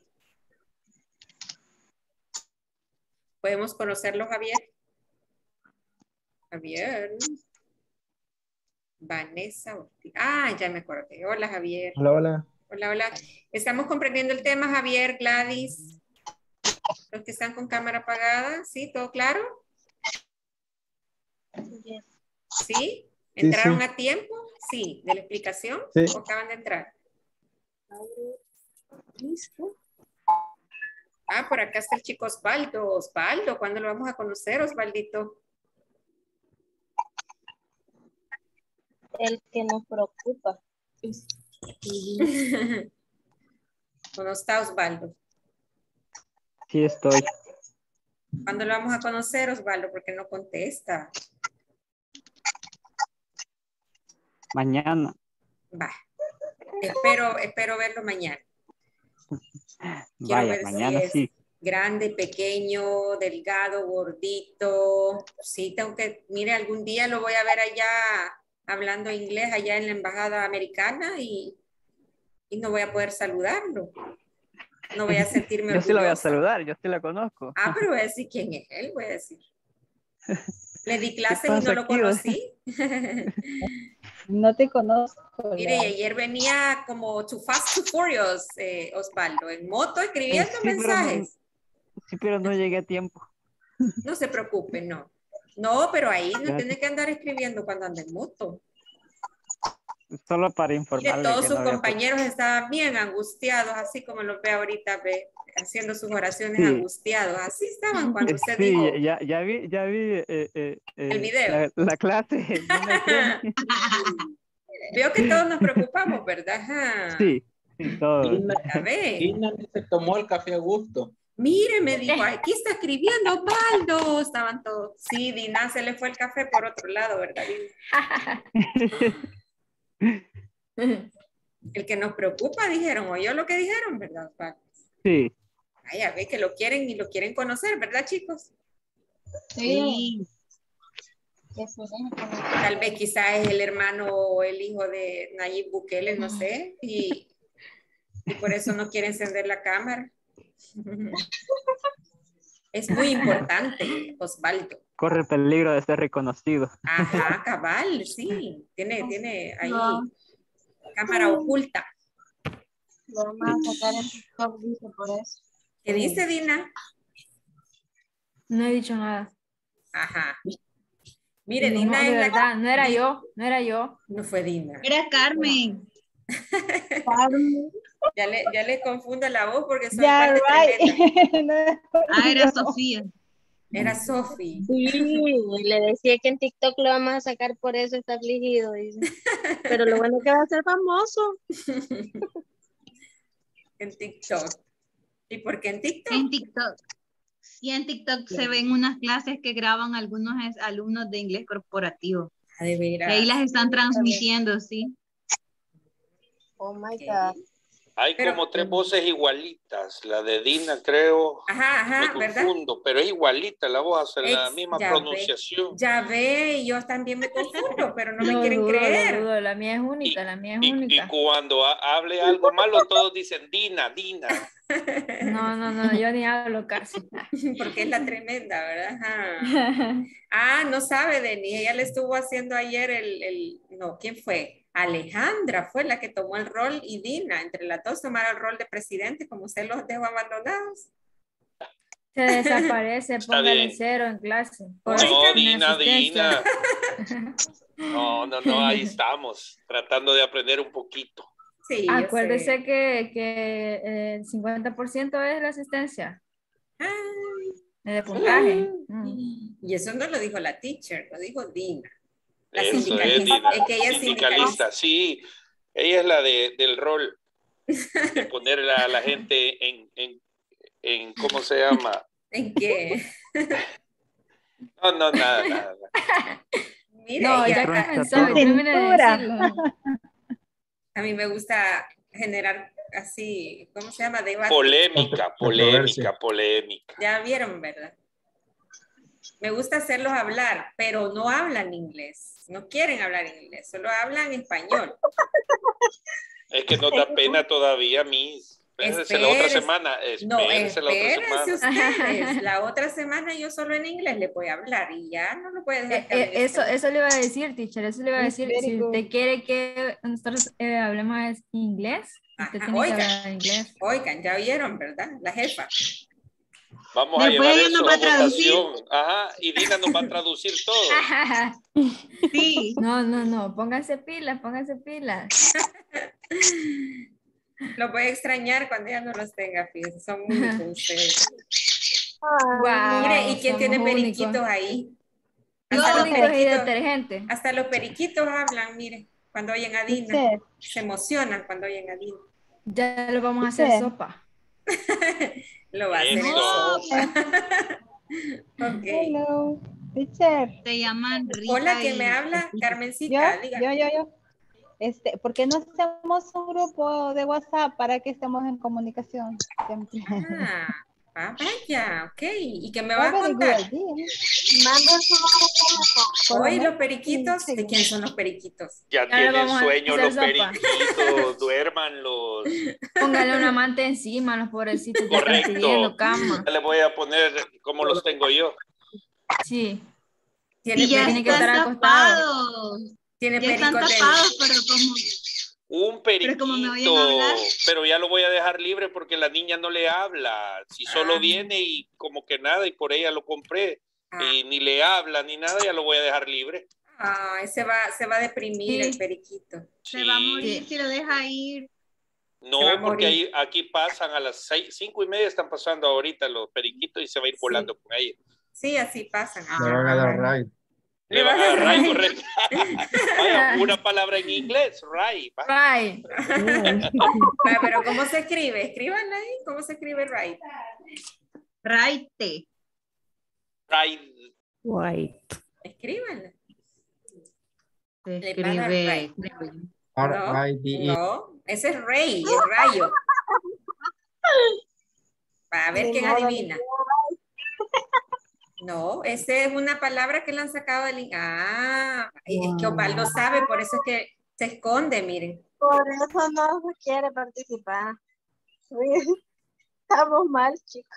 ¿Podemos conocerlo, Javier? Javier. Vanessa Ortiz. Ah, ya me acordé. Hola, Javier. Hola, hola. Hola, hola. Estamos comprendiendo el tema, Javier, Gladys. Los que están con cámara apagada, ¿sí? ¿Todo claro? ¿Sí? ¿Entraron sí. a tiempo? Sí. ¿De la explicación? Sí. ¿O acaban de entrar? ¿Listo? Ah, por acá está el chico Osvaldo. Osvaldo, ¿cuándo lo vamos a conocer, Osvaldito? El que nos preocupa. ¿Cómo está Osvaldo? Sí estoy. ¿Cuándo lo vamos a conocer, Osvaldo? Porque no contesta. Mañana. Va. Espero, espero verlo mañana. Quiero Vaya, ver mañana si es sí. grande, pequeño, delgado, gordito. Sí, tengo que, mire, algún día lo voy a ver allá hablando inglés, allá en la embajada americana y, y no voy a poder saludarlo. No voy a sentirme Yo sí la voy a orgullosa. saludar, yo sí la conozco. Ah, pero voy a decir quién es él, voy a decir. Le di clases y pasa no lo aquí, conocí. No te conozco. Mire, ya. y ayer venía como Too Fast, Too Furious, eh, Osvaldo, en moto escribiendo Eh, sí, pero no- mensajes. Sí, pero no llegué a tiempo. No se preocupe, no. No, pero ahí no Ya. tiene que andar escribiendo cuando anda en moto. Solo para Mire, informarle todos que sus no había- compañeros estaban bien angustiados, así como los ve ahorita, ve, haciendo sus oraciones Sí. angustiados. Así estaban cuando usted Sí, dijo, ya, ya vi, ya vi eh, eh, eh, El video. La, la clase. no me creen. veo que todos nos preocupamos, ¿verdad? Ajá. Sí, Sí, todo. Dina, A ver. Dina ni se tomó el café a gusto. Mire, me dijo, aquí está escribiendo Osvaldo. Estaban todos. Sí, Dina se le fue el café por otro lado, ¿verdad, Dina? El que nos preocupa, dijeron, oyó lo que dijeron, ¿verdad, Osvaldo? Sí. Ay, a ver, que lo quieren y lo quieren conocer, ¿verdad, chicos? Sí. Tal vez quizás es el hermano o el hijo de Nayib Bukele, no sé, y, y por eso no quiere encender la cámara. Es muy importante, Osvaldo. Corre peligro de ser reconocido. Ajá, cabal, sí. Tiene, tiene ahí No. cámara oculta. Lo vamos a sacar en TikTok, dice, por eso. ¿Qué dice Dina? No he dicho nada. Ajá. Mire, No, Dina de es la verdad, no era yo, no era yo. No fue Dina. Era Carmen. Carmen. Ya le, ya le confunde la voz porque son Ya, igual de right. tremenda. Ah, era Sofía. Era Sofi. Sí, le decía que en TikTok lo vamos a sacar, por eso está afligido, dice. Pero lo bueno es que va a ser famoso. En TikTok. ¿Y por qué en TikTok? En TikTok. Sí, en TikTok se ven unas clases que graban algunos es- alumnos de inglés corporativo. Ah, de Y veras. ahí las están transmitiendo, sí. Oh my Ok. God. Hay Pero- como tres voces igualitas. La de Dina, creo, Ajá, ajá, me ¿verdad? confundo, pero es igualita la voz, hace la Ex- misma ya ve. pronunciación. Ya ve, yo también me confundo, pero no me Lo quieren dudo, creer. lo dudo. La mía es única, la mía es Y, y única. cuando ha- hable algo malo, todos dicen Dina, Dina. No, no, no, yo ni hablo casi. Porque es la tremenda, ¿verdad? Ajá. Ah, no sabe, Denis. Ella le estuvo haciendo ayer el, el, no, ¿quién fue? Alejandra fue la que tomó el rol y Dina, entre las dos tomaron el rol de presidente, como usted los dejó abandonados. Se desaparece, Está póngale bien. cero en clase. Por Oiga. No, sin Dina, asistencia. Dina. No, no, no, ahí estamos, tratando de aprender un poquito. Sí, yo Acuérdese sé. que, que el cincuenta por ciento es la asistencia, Ah, de puntaje. Mm. y eso no lo dijo la teacher, lo dijo Dina. La Eso es, sindicalista. Dina. Es que ella es Sindicalista, sí. Ella es la de, del rol, de poner a la gente en, en, en, ¿cómo se llama? ¿En qué? No, no, nada, nada. Mire, No, ella- ya Troncha comenzó, todo. termine de Cintura. decirlo. a mí me gusta generar así, ¿cómo se llama? Debate. Polémica, polémica, polémica. Ya vieron, ¿verdad? Me gusta hacerlos hablar, pero no hablan inglés. No quieren hablar inglés, solo hablan español. Es que nos da pena todavía, mis. Espérense la otra Espérese. semana. No, Espérense la otra espérense semana. ustedes. La otra semana yo solo en inglés le voy a hablar y ya no lo puede Eh, dejar. que eh, hable eso, español. eso le iba a decir, teacher, eso le iba a It's decir. very Si good. usted quiere que nosotros eh, hablemos inglés, usted Ajá, tiene oiga. que hablar inglés. Oigan, ya oyeron, ¿verdad? La jefa. Vamos Después a llevar ella eso nos va a a traducir. votación. Ajá, y Dina nos va a traducir todo. Sí. No, no, no, pónganse pilas, pónganse pilas. Los voy a extrañar cuando ya no los tenga, fíjense. Son únicos ustedes. Wow, Mire, ¿y quién tiene somos únicos. periquitos ahí? Los Hasta los, únicos y periquitos, detergentes. hasta los periquitos hablan, mire, cuando oyen a Dina. Teacher, Se emocionan cuando oyen a Dina. Ya lo vamos a hacer Teacher. sopa. Lo va a hacer en Eso. sopa. Ok. hello. Teacher. Se llaman Rita. Hola, ¿quién y- me habla? Yo, Carmencita, diga. yo, yo, yo. Este, ¿por qué no hacemos un grupo de WhatsApp para que estemos en comunicación siempre? Ah, ah, vaya, ok. ¿Y qué me va a Very good contar? idea. Manden su número de teléfono. Hoy los periquitos, Sí, sí. ¿de quién son los periquitos? Ya le tienen vamos a sueño hacer los sopa. periquitos, duérmanlos. Póngale una manta encima a los pobrecitos que están Correcto. pidiendo cama. Ya les voy a poner como los tengo yo. Sí. Tiene, Y ya tiene que perico- estar están acostado. tapados. tiene Ya están pericos de- tapados, pero como Un Pero como me periquito, oyen hablar. pero ya lo voy a dejar libre porque la niña no le habla. Si solo Ah. viene y como que nada y por ella lo compré Ah, y ni le habla ni nada, ya lo voy a dejar libre. ay, se va, se va a deprimir Sí. el periquito. se va a Sí. morir si lo deja ir. No, Se va a porque morir. ahí, aquí pasan a las seis, cinco y media están pasando ahorita los periquitos y se va a ir Sí. volando con ella. Sí, así pasan. Me van a dar Ah, ride. Le van a dar right, correcto. Vaya, una palabra en inglés, right. Right. Va, pero ¿cómo se escribe? Escríbanla ahí. ¿Cómo se escribe right? Right. Right. White. Escríbanla. Se Le van a dar escribe. right. R No, I D E. no, ese es rey, el rayo. Va a ver Ni quién modo, adivina. No, esa es una palabra que le han sacado del... Ah, es que Osvaldo sabe, por eso es que se esconde, miren. Por eso no quiere participar. Estamos mal, chicos.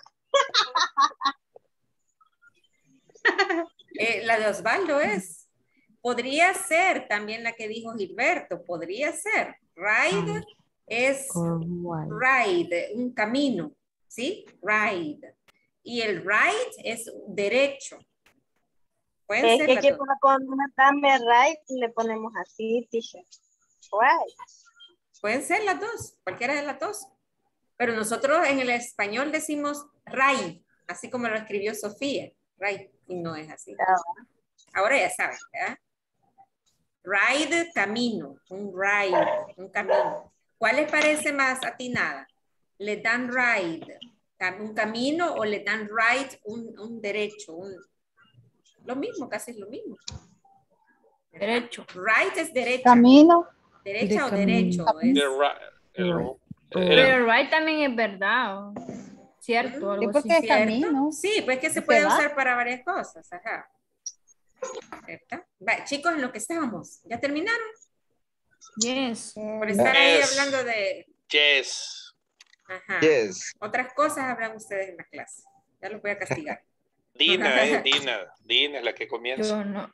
Eh, la de Osvaldo es. Podría ser también la que dijo Gilberto, podría ser. Ride es ride, un camino, ¿sí? Ride. Y el right es derecho. Pueden Es ser que las aquí dos. cuando dame right le ponemos así, t-shirt. Right. Pueden ser las dos, cualquiera de las dos. Pero nosotros en el español decimos ray, así como lo escribió Sofía. Ray, y no es así. Ahora ya saben, ¿verdad? Ride, camino. Un ride, un camino. ¿Cuál les parece más atinada? Le dan ride, un camino, o le dan right, un, un derecho. Un, lo mismo, casi es lo mismo. Derecho. Right es derecha. Camino. Derecha De o camino. derecho. Es, El ra- el- el- Pero right también es verdad. ¿o? Cierto, algo Sí, así. porque es ¿cierto? camino. Sí, pues que se Se puede va. usar para varias cosas. Ajá. ¿Cierto? Va, chicos, en lo que estábamos. ¿Ya terminaron? Yes. Por estar ahí Yes. hablando de... Yes. Ajá. Yes. Otras cosas hablan ustedes en la clase. Ya los voy a castigar. Dina, eh, Dina. Dina es la que comienza. Yo no.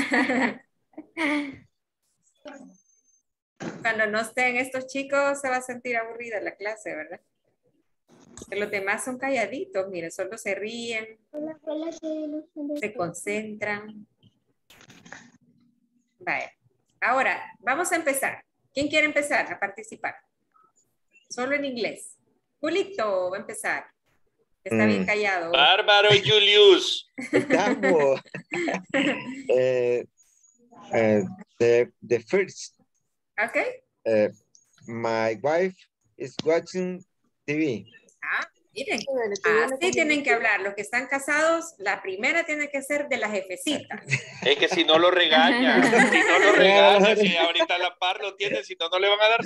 Cuando no estén estos chicos se va a sentir aburrida la clase, ¿verdad? Que los demás son calladitos, miren, solo se ríen, se concentran. Vaya. Ahora, vamos a empezar. ¿Quién quiere empezar a participar? Solo en inglés. Julito va a empezar. Está Mm. bien callado. Bárbaro Julius. Estamos. eh, eh, the, the first, ¿Ok? uh, my wife is watching T V. Ah, miren. Así tienen que hablar. Los que están casados, la primera tiene que ser de la jefecita. Es que si no lo regaña, si no lo regaña, si ahorita a la par lo tiene, si no, no le van a dar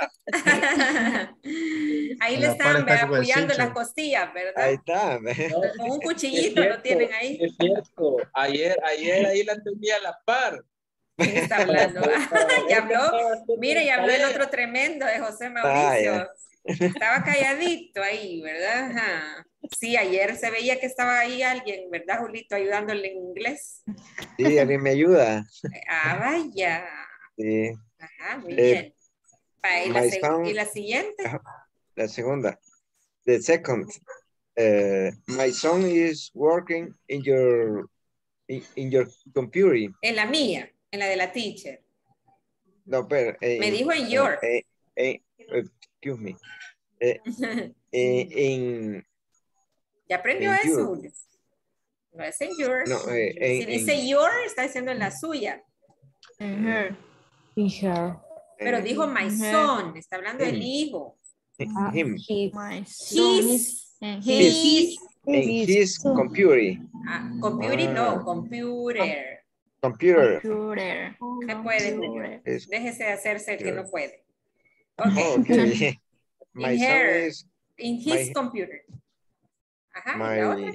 cena. Ahí A le la par están está como el apoyando las Simpson. costillas, ¿verdad? Ahí está. Con un Es cuchillito cierto, lo tienen ahí. Es cierto. Ayer, ayer ahí la tenía a la par. ¿Quién está hablando? Ya habló. Mire, ya habló el otro tremendo de José Mauricio. Vaya. Estaba calladito ahí, ¿verdad? Ajá. Sí, ayer se veía que estaba ahí alguien, ¿verdad, Julito? Ayudándole en inglés. Sí, alguien me ayuda. Ah, vaya. Sí. Ajá, muy Eh, bien. Va, ¿Y la, my se- son- y la siguiente? La segunda. The second. Uh, my son is working in your in, in your computer. En la mía, en la de la teacher. No, pero eh, Me dijo en eh, your. eh, eh, excuse me. Eh, eh, en ¿Ya aprendió en eso, your. Julio? No es en your. No, eh, en, Si dice en- your, está diciendo en la suya. En her. In her. Pero eh, dijo my Ujú. son, está hablando del Him. hijo. Ah, him. his. My son. His. And His. His. En His. his computer. Ah, computer, no, Ah. computer. Computer. Computer. Se puede, Julio. Computer. Es- Déjese de hacerse el que no puede. Oh, Ok. okay. My In son her. is In his my- computer. Ajá, ¿y la otra? my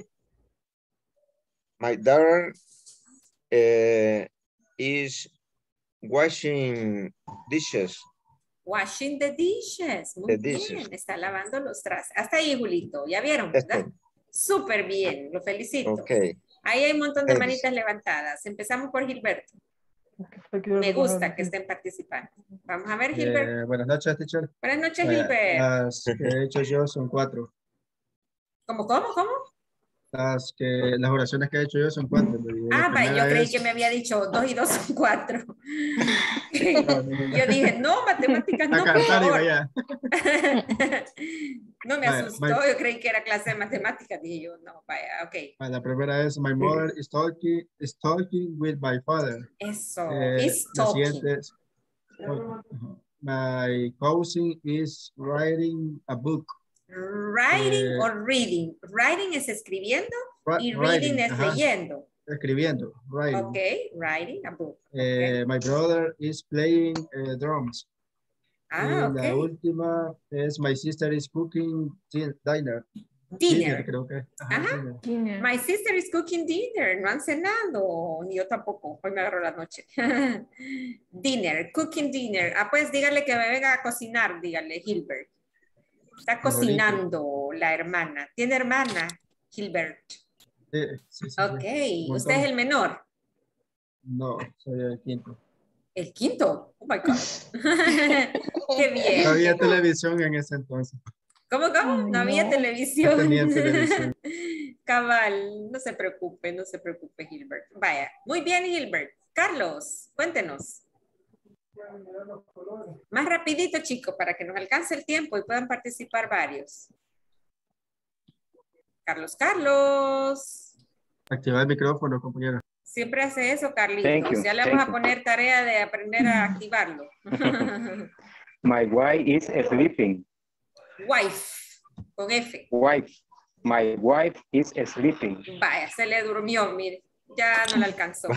my daughter uh, is washing dishes. Washing the dishes. Muy The bien, dishes. está lavando los trastes. Hasta ahí, Julito. ¿Ya vieron, verdad? Esto. Súper bien, lo felicito. Okay. Ahí hay un montón de Thanks. manitas levantadas. Empezamos por Gilberto. Me gusta que estén participando. Vamos a ver, Gilberto. Eh, buenas noches, teacher. Buenas noches, Eh, Gilberto. Las que he hecho yo son cuatro. ¿Cómo, cómo, cómo? Las, que, las oraciones que he hecho yo son cuatro. Ah, vaya, yo creí es... que me había dicho dos y dos son cuatro. No, no, no. Yo dije, no, matemáticas no, por favor. No me asustó, vaya, my... yo creí que era clase de matemáticas. Dije yo, no, vaya, ok. La primera es, my mother is talking, is talking with my father. Eso, eh, is talking. Es, uh, my cousin is writing a book. Writing eh, or reading. Writing es escribiendo y reading writing, es ajá. leyendo. Escribiendo, writing. Ok, writing a book. Eh, okay. My brother is playing uh, drums. Ah, y ok. La última es my sister is cooking dinner. Dinner. Dinner creo que. Ajá. Ajá. Dinner. My sister is cooking dinner. No han cenado. Ni yo tampoco. Hoy me agarró la noche. Dinner, cooking dinner. Ah, pues dígale que me venga a cocinar, dígale, Gilbert. Está cocinando la hermana. ¿Tiene hermana, Gilbert? Sí, sí, sí, ok. Sí. ¿Usted es el menor? No, soy el quinto. ¿El quinto? Oh, my God. Qué bien. No había televisión en ese entonces. ¿Cómo, cómo? No, no había televisión. No tenía televisión. Cabal, no se preocupe, no se preocupe, Gilbert. Vaya, muy bien, Gilbert. Carlos, cuéntenos. Más rapidito, chicos, para que nos alcance el tiempo y puedan participar varios. Carlos, Carlos. Activar el micrófono, compañero. Siempre hace eso, Carlitos. Ya le vamos a poner tarea de aprender a activarlo. My wife is sleeping. Wife, con F. Wife. My wife is sleeping. Vaya, se le durmió, mire. Ya no le alcanzó.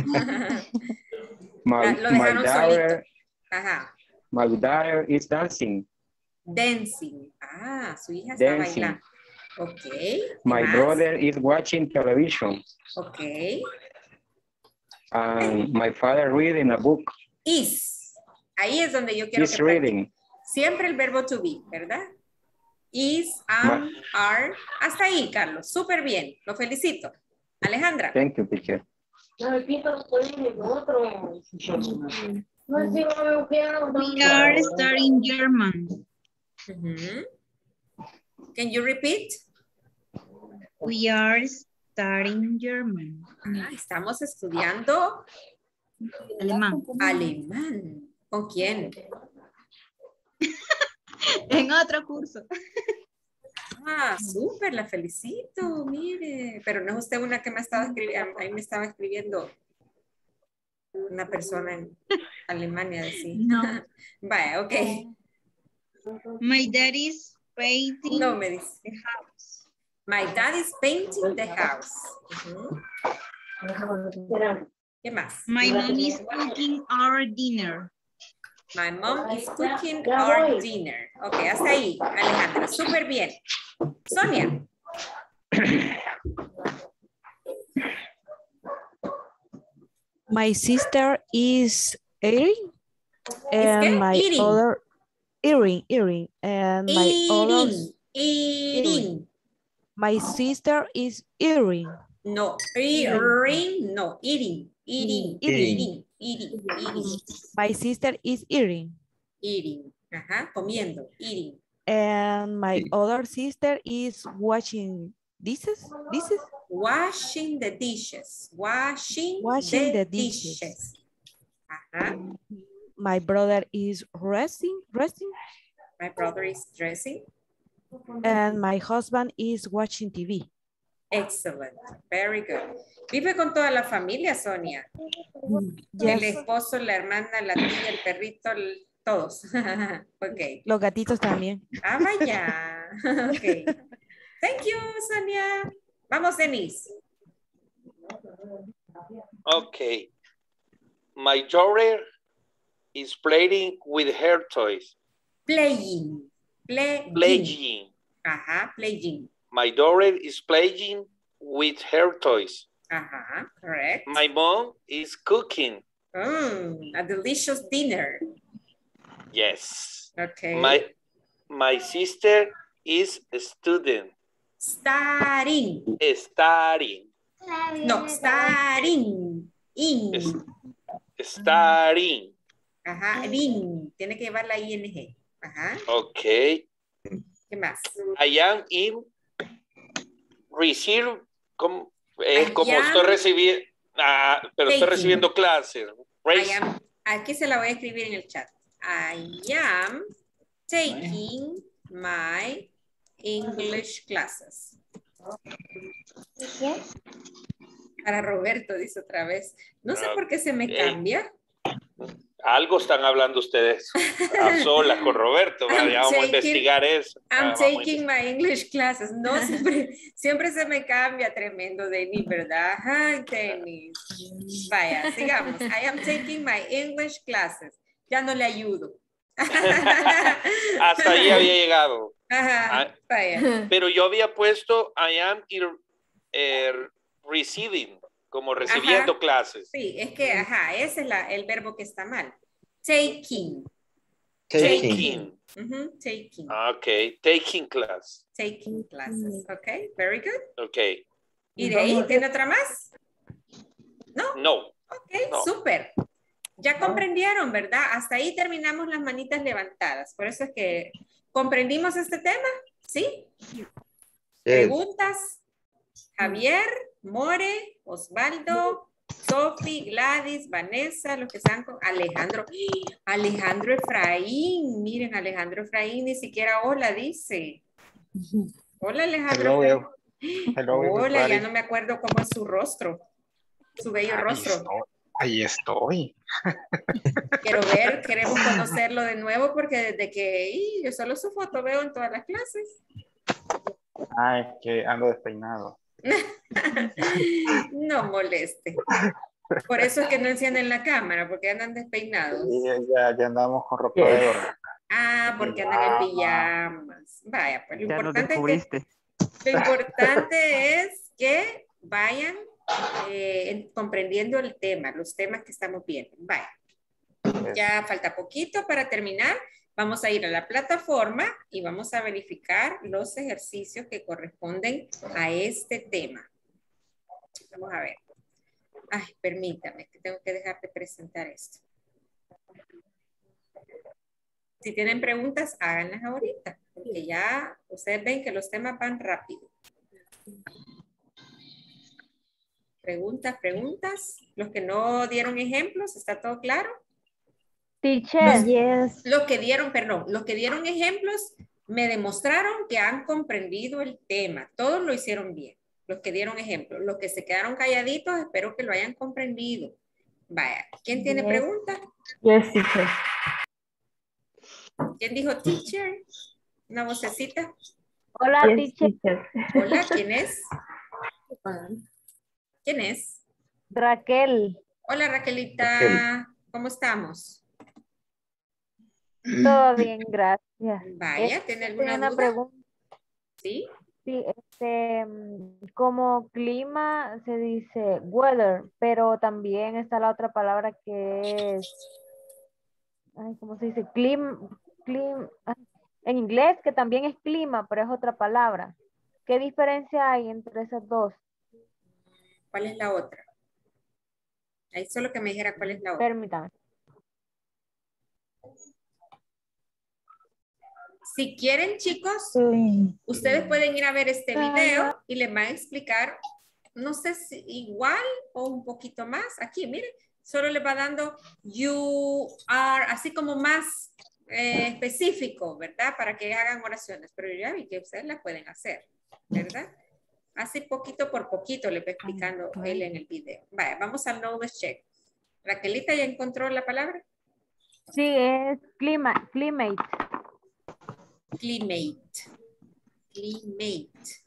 My, Lo dejaron my daughter, solito. Ajá. My daughter is dancing. Dancing. Ah, su hija dancing. está bailando. Ok. My más? brother is watching television. Ok. And my father reading a book. Is. Ahí es donde yo quiero is que reading. practique. Siempre el verbo to be, ¿verdad? Is, am, my... are. Hasta ahí, Carlos. Súper bien. Lo felicito. Alejandra. Thank you, teacher. We are studying German. Mm-hmm. Can you repeat? We are studying German. Ah, estamos estudiando alemán. Alemán. ¿Con quién? En otro curso. Ah, súper, la felicito, mire. Pero no es usted una que me estaba escribiendo, ahí me estaba escribiendo una persona en Alemania, decía. No. Vaya, ok. My dad is painting no, me dice. the house. My dad is painting the house. Uh-huh. ¿Qué más? My mom is cooking our dinner. My mom is cooking our dinner. Ok, hasta ahí, Alejandra. Súper bien. Sonia. My sister is eating. And my eating. other eating, eating. And my eating. other eating. My sister is eating. No, eating, no, eating, eating, eating, eating, eating. My sister is eating. Eating, ajá, comiendo, eating. And my other sister is washing dishes, dishes? Washing the dishes, washing, washing the, the dishes. dishes. Ajá. My brother is resting, resting. My brother is dressing. And my husband is watching T V. Excellent. Very good. ¿Vive con toda la familia, Sonia? Yes. El esposo, la hermana, la tía, el perrito, el, todos. Ok. Los gatitos también. Ah, vaya. Ok. Thank you, Sonia. Vamos, Denise. Okay. My daughter is playing with her toys. Playing. Playing. Playing. Ajá, playing. My daughter is playing with her toys. Ajá, correct. My mom is cooking. Mm, a delicious dinner. Yes. Okay. My, my sister is a student. Studying. Studying. No, studying. In. Studying. Ajá, in. Tiene que llevar la I N G. Ajá. Okay. ¿Qué más? I am in receive, ¿cómo? Es I como am estoy recibiendo, ah, pero estoy taking. recibiendo clases. I Race- am, aquí se la voy a escribir en el chat. I am taking my English classes. Para Roberto, dice otra vez. No sé Ah, por qué se me eh. cambia. Algo están hablando ustedes a solas con Roberto. ¿va? I'm Ya vamos a taking- investigar eso. I'm Ah, vamos a taking my English classes. No, siempre, siempre se me cambia tremendo, Denis, ¿verdad? Ay, Denis. Vaya, sigamos. I am taking my English classes. Ya no le ayudo. Hasta ahí había llegado. Ajá, Ah, vaya. pero yo había puesto I am ir- eh, receiving, como recibiendo Ajá. clases. Sí, es que, ajá, ese es la, el verbo que está mal. Taking. Taking. Ujú, taking. Ah, ok, taking class. Taking classes. Ok, very good. Ok. ¿Y de ahí tiene otra más? ¿No? No. Ok, No. súper. Ya comprendieron, ¿verdad? Hasta ahí terminamos las manitas levantadas. Por eso es que comprendimos este tema, ¿sí? Preguntas. Javier, More, Osvaldo, Sofi, Gladys, Vanessa, los que están con Alejandro. Alejandro Efraín, miren, Alejandro Efraín ni siquiera hola dice. Hola, Alejandro. Hello, Efraín. hello, Hola, ya everybody. no me acuerdo cómo es su rostro, su bello Ahí rostro. estoy. Ahí estoy. Quiero ver, queremos conocerlo de nuevo porque desde que y, yo solo su foto veo en todas las clases. Ay, que ando despeinado. No moleste. Por eso es que no encienden la cámara, porque andan despeinados. Y ya, ya andamos con ropa de dormir. Ah, porque andan en pijamas. Vaya, pues lo Ya nos importante, es descubriste. que, lo importante es que vayan eh, en- comprendiendo el tema, los temas que estamos viendo. Vaya. Ya falta poquito para terminar. Vamos a ir a la plataforma y vamos a verificar los ejercicios que corresponden a este tema. Vamos a ver. Ay, permítame, que tengo que dejar de presentar esto. Si tienen preguntas, háganlas ahorita, porque ya ustedes ven que los temas van rápido. Preguntas, preguntas. Los que no dieron ejemplos, ¿está todo claro? Teacher. Los, los que dieron, perdón, los que dieron ejemplos me demostraron que han comprendido el tema. Todos lo hicieron bien. Los que dieron ejemplos. Los que se quedaron calladitos, espero que lo hayan comprendido. Vaya, ¿quién tiene Yes. preguntas? Yes, teacher. ¿Quién dijo teacher? Una vocecita. Hola, Yes, teacher. Hola, ¿quién es? ¿Quién es? Raquel. Hola, Raquelita. Raquel. ¿Cómo estamos? Todo bien, gracias. Vaya, Eh, ¿tiene tenía alguna una duda? pregunta. Sí. Sí, este, mm, como clima se dice weather, pero también está la otra palabra que es, ay, ¿cómo se dice? Clim, clim, ay, en inglés que también es clima, pero es otra palabra. ¿Qué diferencia hay entre esas dos? ¿Cuál es la otra? Ahí solo que me dijera cuál es la otra. Permítame. Si quieren, chicos, ustedes pueden ir a ver este video y les van a explicar, no sé si igual o un poquito más. Aquí, miren, solo les va dando you are, así como más eh, específico, ¿verdad? Para que hagan oraciones. Pero yo ya vi que ustedes las pueden hacer, ¿verdad? Así poquito por poquito le va explicando él en el video. Vaya, vamos al knowledge check. Raquelita, ¿ya encontró la palabra? Sí, es clima, climate. Climate. Climate.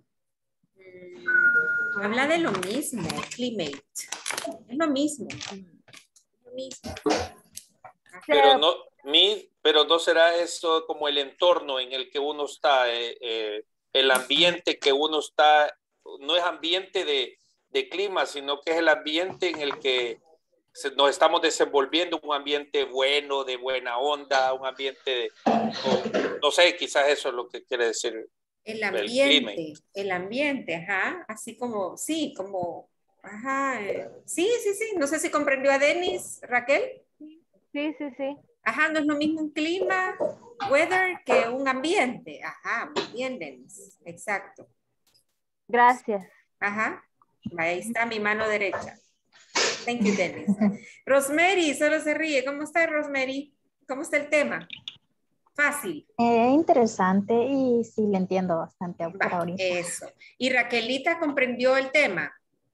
Mm, habla de lo mismo, climate. Es lo mismo. Es lo mismo. Pero no, mi, pero no será eso como el entorno en el que uno está, eh, eh, el ambiente que uno está, no es ambiente de, de clima, sino que es el ambiente en el que se, nos estamos desenvolviendo, un ambiente bueno, de buena onda, un ambiente de, o, no sé, quizás eso es lo que quiere decir. El clima. ambiente, el ambiente, ajá, así como, sí, como, ajá, eh, sí, sí, sí, no sé si comprendió a Denis, Raquel. Sí, sí, sí. Ajá, no es lo mismo un clima, weather, que un ambiente. Ajá, muy bien, Denis. Exacto. Gracias. Ajá. Ahí está mi mano derecha. Thank you, Dennis. Rosemary, solo se ríe. ¿Cómo está, Rosemary? ¿Cómo está el tema? Fácil. Eh, interesante y sí le entiendo bastante por Va, ahorita. eso. ¿Y Raquelita comprendió el tema?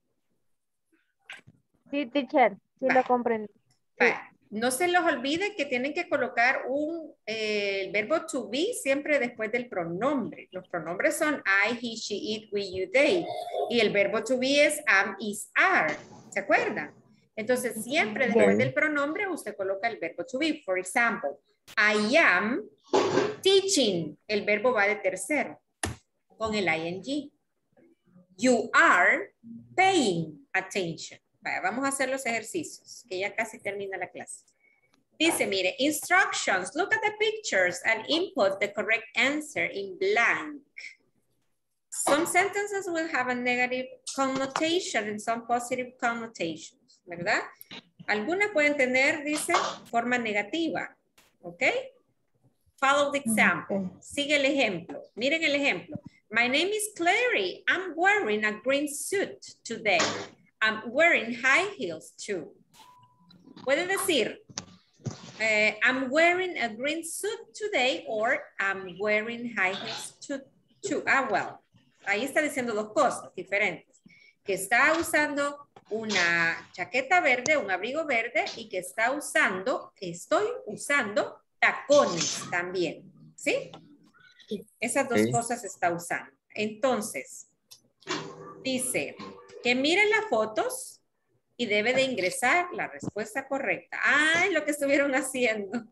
Sí, teacher, sí Va. lo comprendí. Sí. Va. No se los olvide que tienen que colocar un, eh, el verbo to be siempre después del pronombre. Los pronombres son I, he, she, it, we, you, they. Y el verbo to be es am, is, are. ¿Se acuerdan? Entonces, siempre después Bien. del pronombre usted coloca el verbo to be. For example, I am teaching. El verbo va de tercero con el ing. You are paying attention. Vaya, vamos a hacer los ejercicios, que ya casi termina la clase. Dice, mire, instructions. Look at the pictures and input the correct answer in blank. Some sentences will have a negative connotation and some positive connotations, ¿verdad? Algunas pueden tener, dice, forma negativa, ¿ok? Follow the example. Sigue el ejemplo. Miren el ejemplo. My name is Clary. I'm wearing a green suit today. I'm wearing high heels too. Puede decir, eh, I'm wearing a green suit today or I'm wearing high heels too. too. Ah, well. Ahí está diciendo dos cosas diferentes. Que está usando una chaqueta verde, un abrigo verde y que está usando, estoy usando tacones también. ¿Sí? Esas dos Sí. cosas está usando. Entonces, dice que miren las fotos y debe de ingresar la respuesta correcta. Ah, es lo que estuvieron haciendo.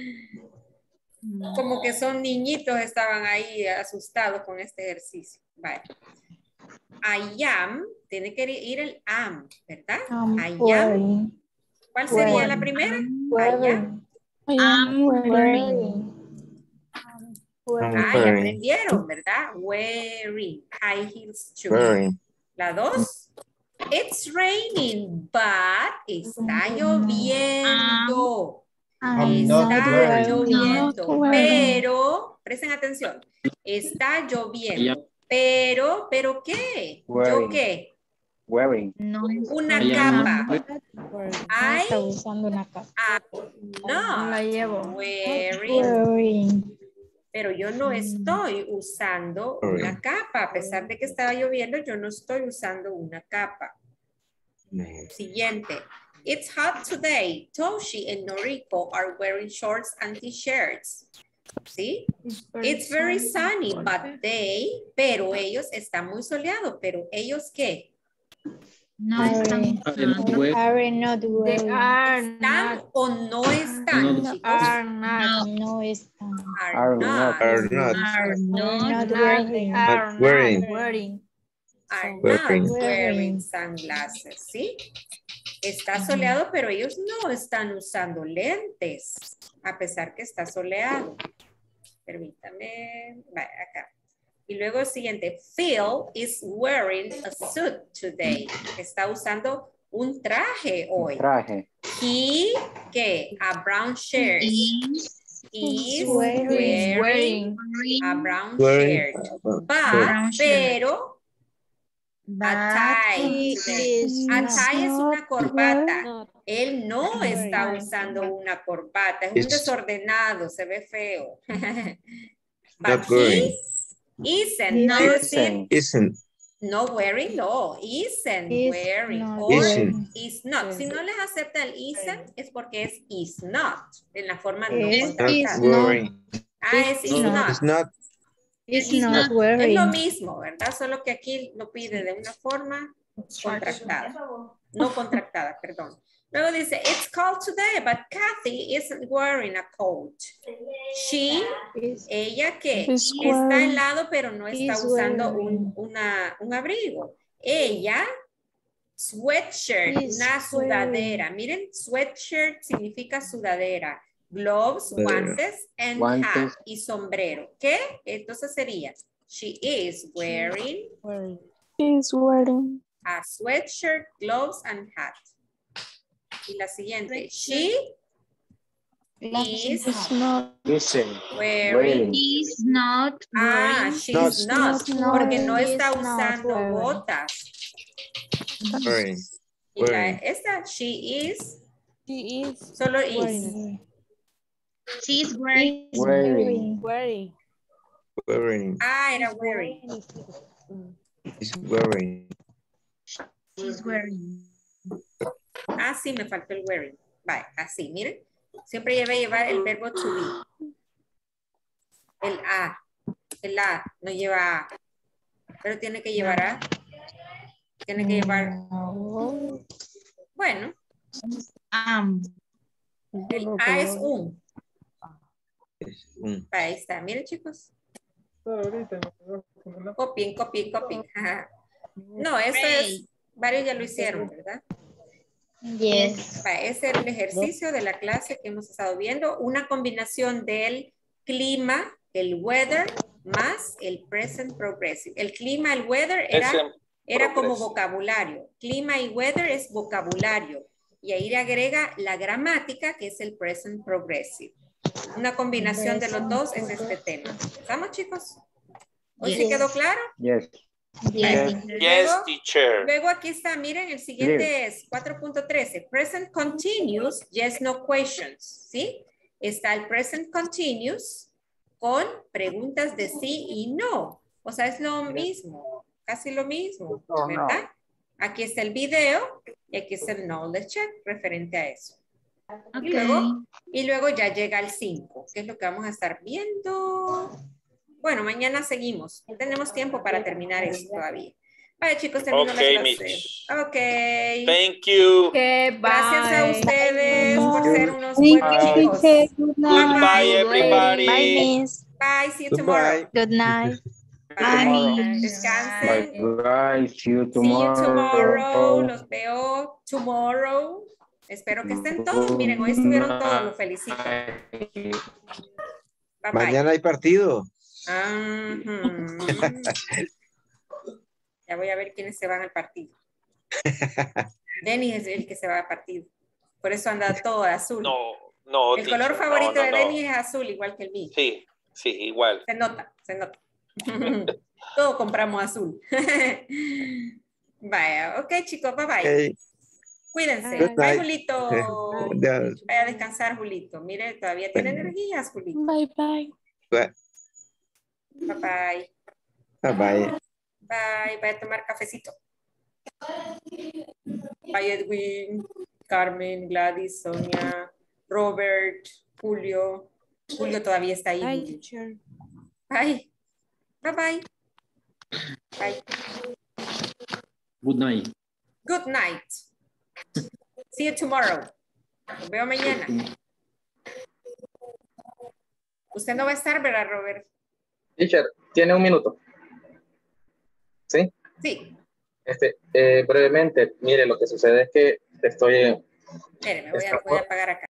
Como que son niñitos, estaban ahí asustados con este ejercicio. Vale. I am, tiene que ir el am, ¿verdad? I'm I am. wearing. ¿Cuál sería wearing. la primera? Wearing. I am. I'm wearing. I'm Ah, ya wearing. aprendieron, ¿verdad? Wearing high heels too. Wearing. La dos. It's raining, but está lloviendo. I'm not Está wearing. lloviendo, Not wearing. pero, presten atención, está lloviendo, pero, ¿pero qué? ¿Yo Wearing. qué? Wearing. No es Una I am capa. I Está usando una capa. am No la not llevo. wearing, Wearing. pero yo no estoy usando una capa, a pesar de que estaba lloviendo, yo no estoy usando una capa. Siguiente. It's hot today. Toshi and Noriko are wearing shorts and t-shirts. ¿Sí? It's very sunny, but they, pero ellos están muy soleados, pero ellos ¿qué? No están usando. Are not They wearing. are ¿Están not. o no están, chicos? Are not. No están. Are Are not. not. Are not. Are Not not wearing. Are Not wearing. not wearing. Are Wearing. not wearing Wearing. sunglasses, ¿sí? Está soleado, pero ellos no están usando lentes, a pesar que está soleado. Permítame, vaya acá. Y luego el siguiente, Phil is wearing a suit today. Está usando un traje hoy. Traje. He, ¿qué? A brown shirt. Is Is wearing. wearing a brown Wearing. shirt. Brown But, shirt. pero, a tie. He today. is A not. tie es una corbata. No. Él no está usando una corbata. Es un It's- desordenado, se ve feo. Not But wearing. he isn't. No. No decir Isn't. no wearing, no. Isn't Is wearing. not Or wearing. is not. Si no les acepta el isn't, es porque es is not. En la forma no Es Not contractada. is not. wearing. Ah, es is is not. It's not. Is Is not not. Es lo wearing. mismo, ¿verdad? Solo que aquí lo pide de una forma contractada. No contractada, perdón. Luego dice, it's cold today, but Kathy isn't wearing a coat. She, Is, ella que is está wearing. helado, pero no está Is usando wearing. un, una, un abrigo. Ella, sweatshirt, Is una sudadera. Miren, sweatshirt significa sudadera. Gloves, Sudadera. guantes, and Guantes. hat y sombrero. ¿Qué? Entonces sería, she is wearing is wearing. a sweatshirt, gloves, and hat. Y la siguiente, she Is Isn't. wearing. Is not Ah, wearing. she's Not. not, porque no She's está not usando wearing. botas. Wearing. Y la, Wearing. esta, she is, She is solo is. wearing. She's wearing. Wearing. Wearing. Wearing. Ah, era wearing. Is wearing. She's wearing. Ah, sí, me faltó el wearing. Vale, así, miren. Siempre debe llevar el verbo to be. El a. El a no lleva a. Pero tiene que llevar a. Tiene que llevar. Bueno. Am. El a es un. Es un. Ahí está. Miren, chicos. Copien, copien, copien. Ajá. No, eso es. Varios ya lo hicieron, ¿verdad? Yes. Va, ese es el ejercicio de la clase que hemos estado viendo. Una combinación del clima, el weather, más el present progressive. El clima, el weather era, Present era como progressive. vocabulario. Clima y weather es vocabulario. Y ahí le agrega la gramática, que es el present progressive. Una combinación de los dos es este tema. ¿Estamos, chicos? ¿Hoy sí Yes. quedó claro? Yes. Yes. Yes, Luego, teacher. luego aquí está, miren, el siguiente es cuatro punto trece. Present continuous, yes, no questions, ¿sí? Está el present continuous con preguntas de sí y no. O sea, es lo mismo, casi lo mismo, ¿verdad? Aquí está el video y aquí está el knowledge check referente a eso. Y, luego, y luego ya llega el cinco, que es lo que vamos a estar viendo. Bueno, mañana seguimos. Tenemos tiempo para terminar eso todavía. Vale, chicos, termino Ok, la clase. Mitch. Ok. Thank you. Okay, Gracias a bye. ustedes por ser unos Thank buenos you, chicos. teacher. Good night. Goodbye, everybody. Bye, miss. Bye, see you tomorrow. Goodbye. Good night. Bye. Descansen. Bye bye. See you See you tomorrow. tomorrow. Los veo tomorrow. Espero que estén todos. Miren, hoy estuvieron todos. Los felicito. Bye bye. Mañana hay partido. Ajá. Ya voy a ver quiénes se van al partido. Denis es el que se va al partido. Por eso anda todo de azul. No, no. El teacher, color favorito no, no, de no. Denis es azul, igual que el mío. Sí, sí, igual. Se nota, se nota. Todos compramos azul. Vaya, ok chicos, bye bye. Okay. Cuídense. Good Bye, night. Julito. Adiós. Vaya a descansar, Julito. Mire, todavía tiene energías, Julito. Bye bye. Bye Bye bye. bye. Bye. Vaya a tomar cafecito. Bye, Edwin, Carmen, Gladys, Sonia, Robert, Julio. Julio todavía está ahí. Bye, Julio. teacher. Bye. Bye bye. Bye. Good night. Good night. See you tomorrow. Nos veo mañana. Usted no va a estar, ¿verdad, Robert? Teacher, tiene un minuto. ¿Sí? Sí. Este, eh, brevemente, mire, lo que sucede es que estoy... Espere, me voy a, voy a apagar acá.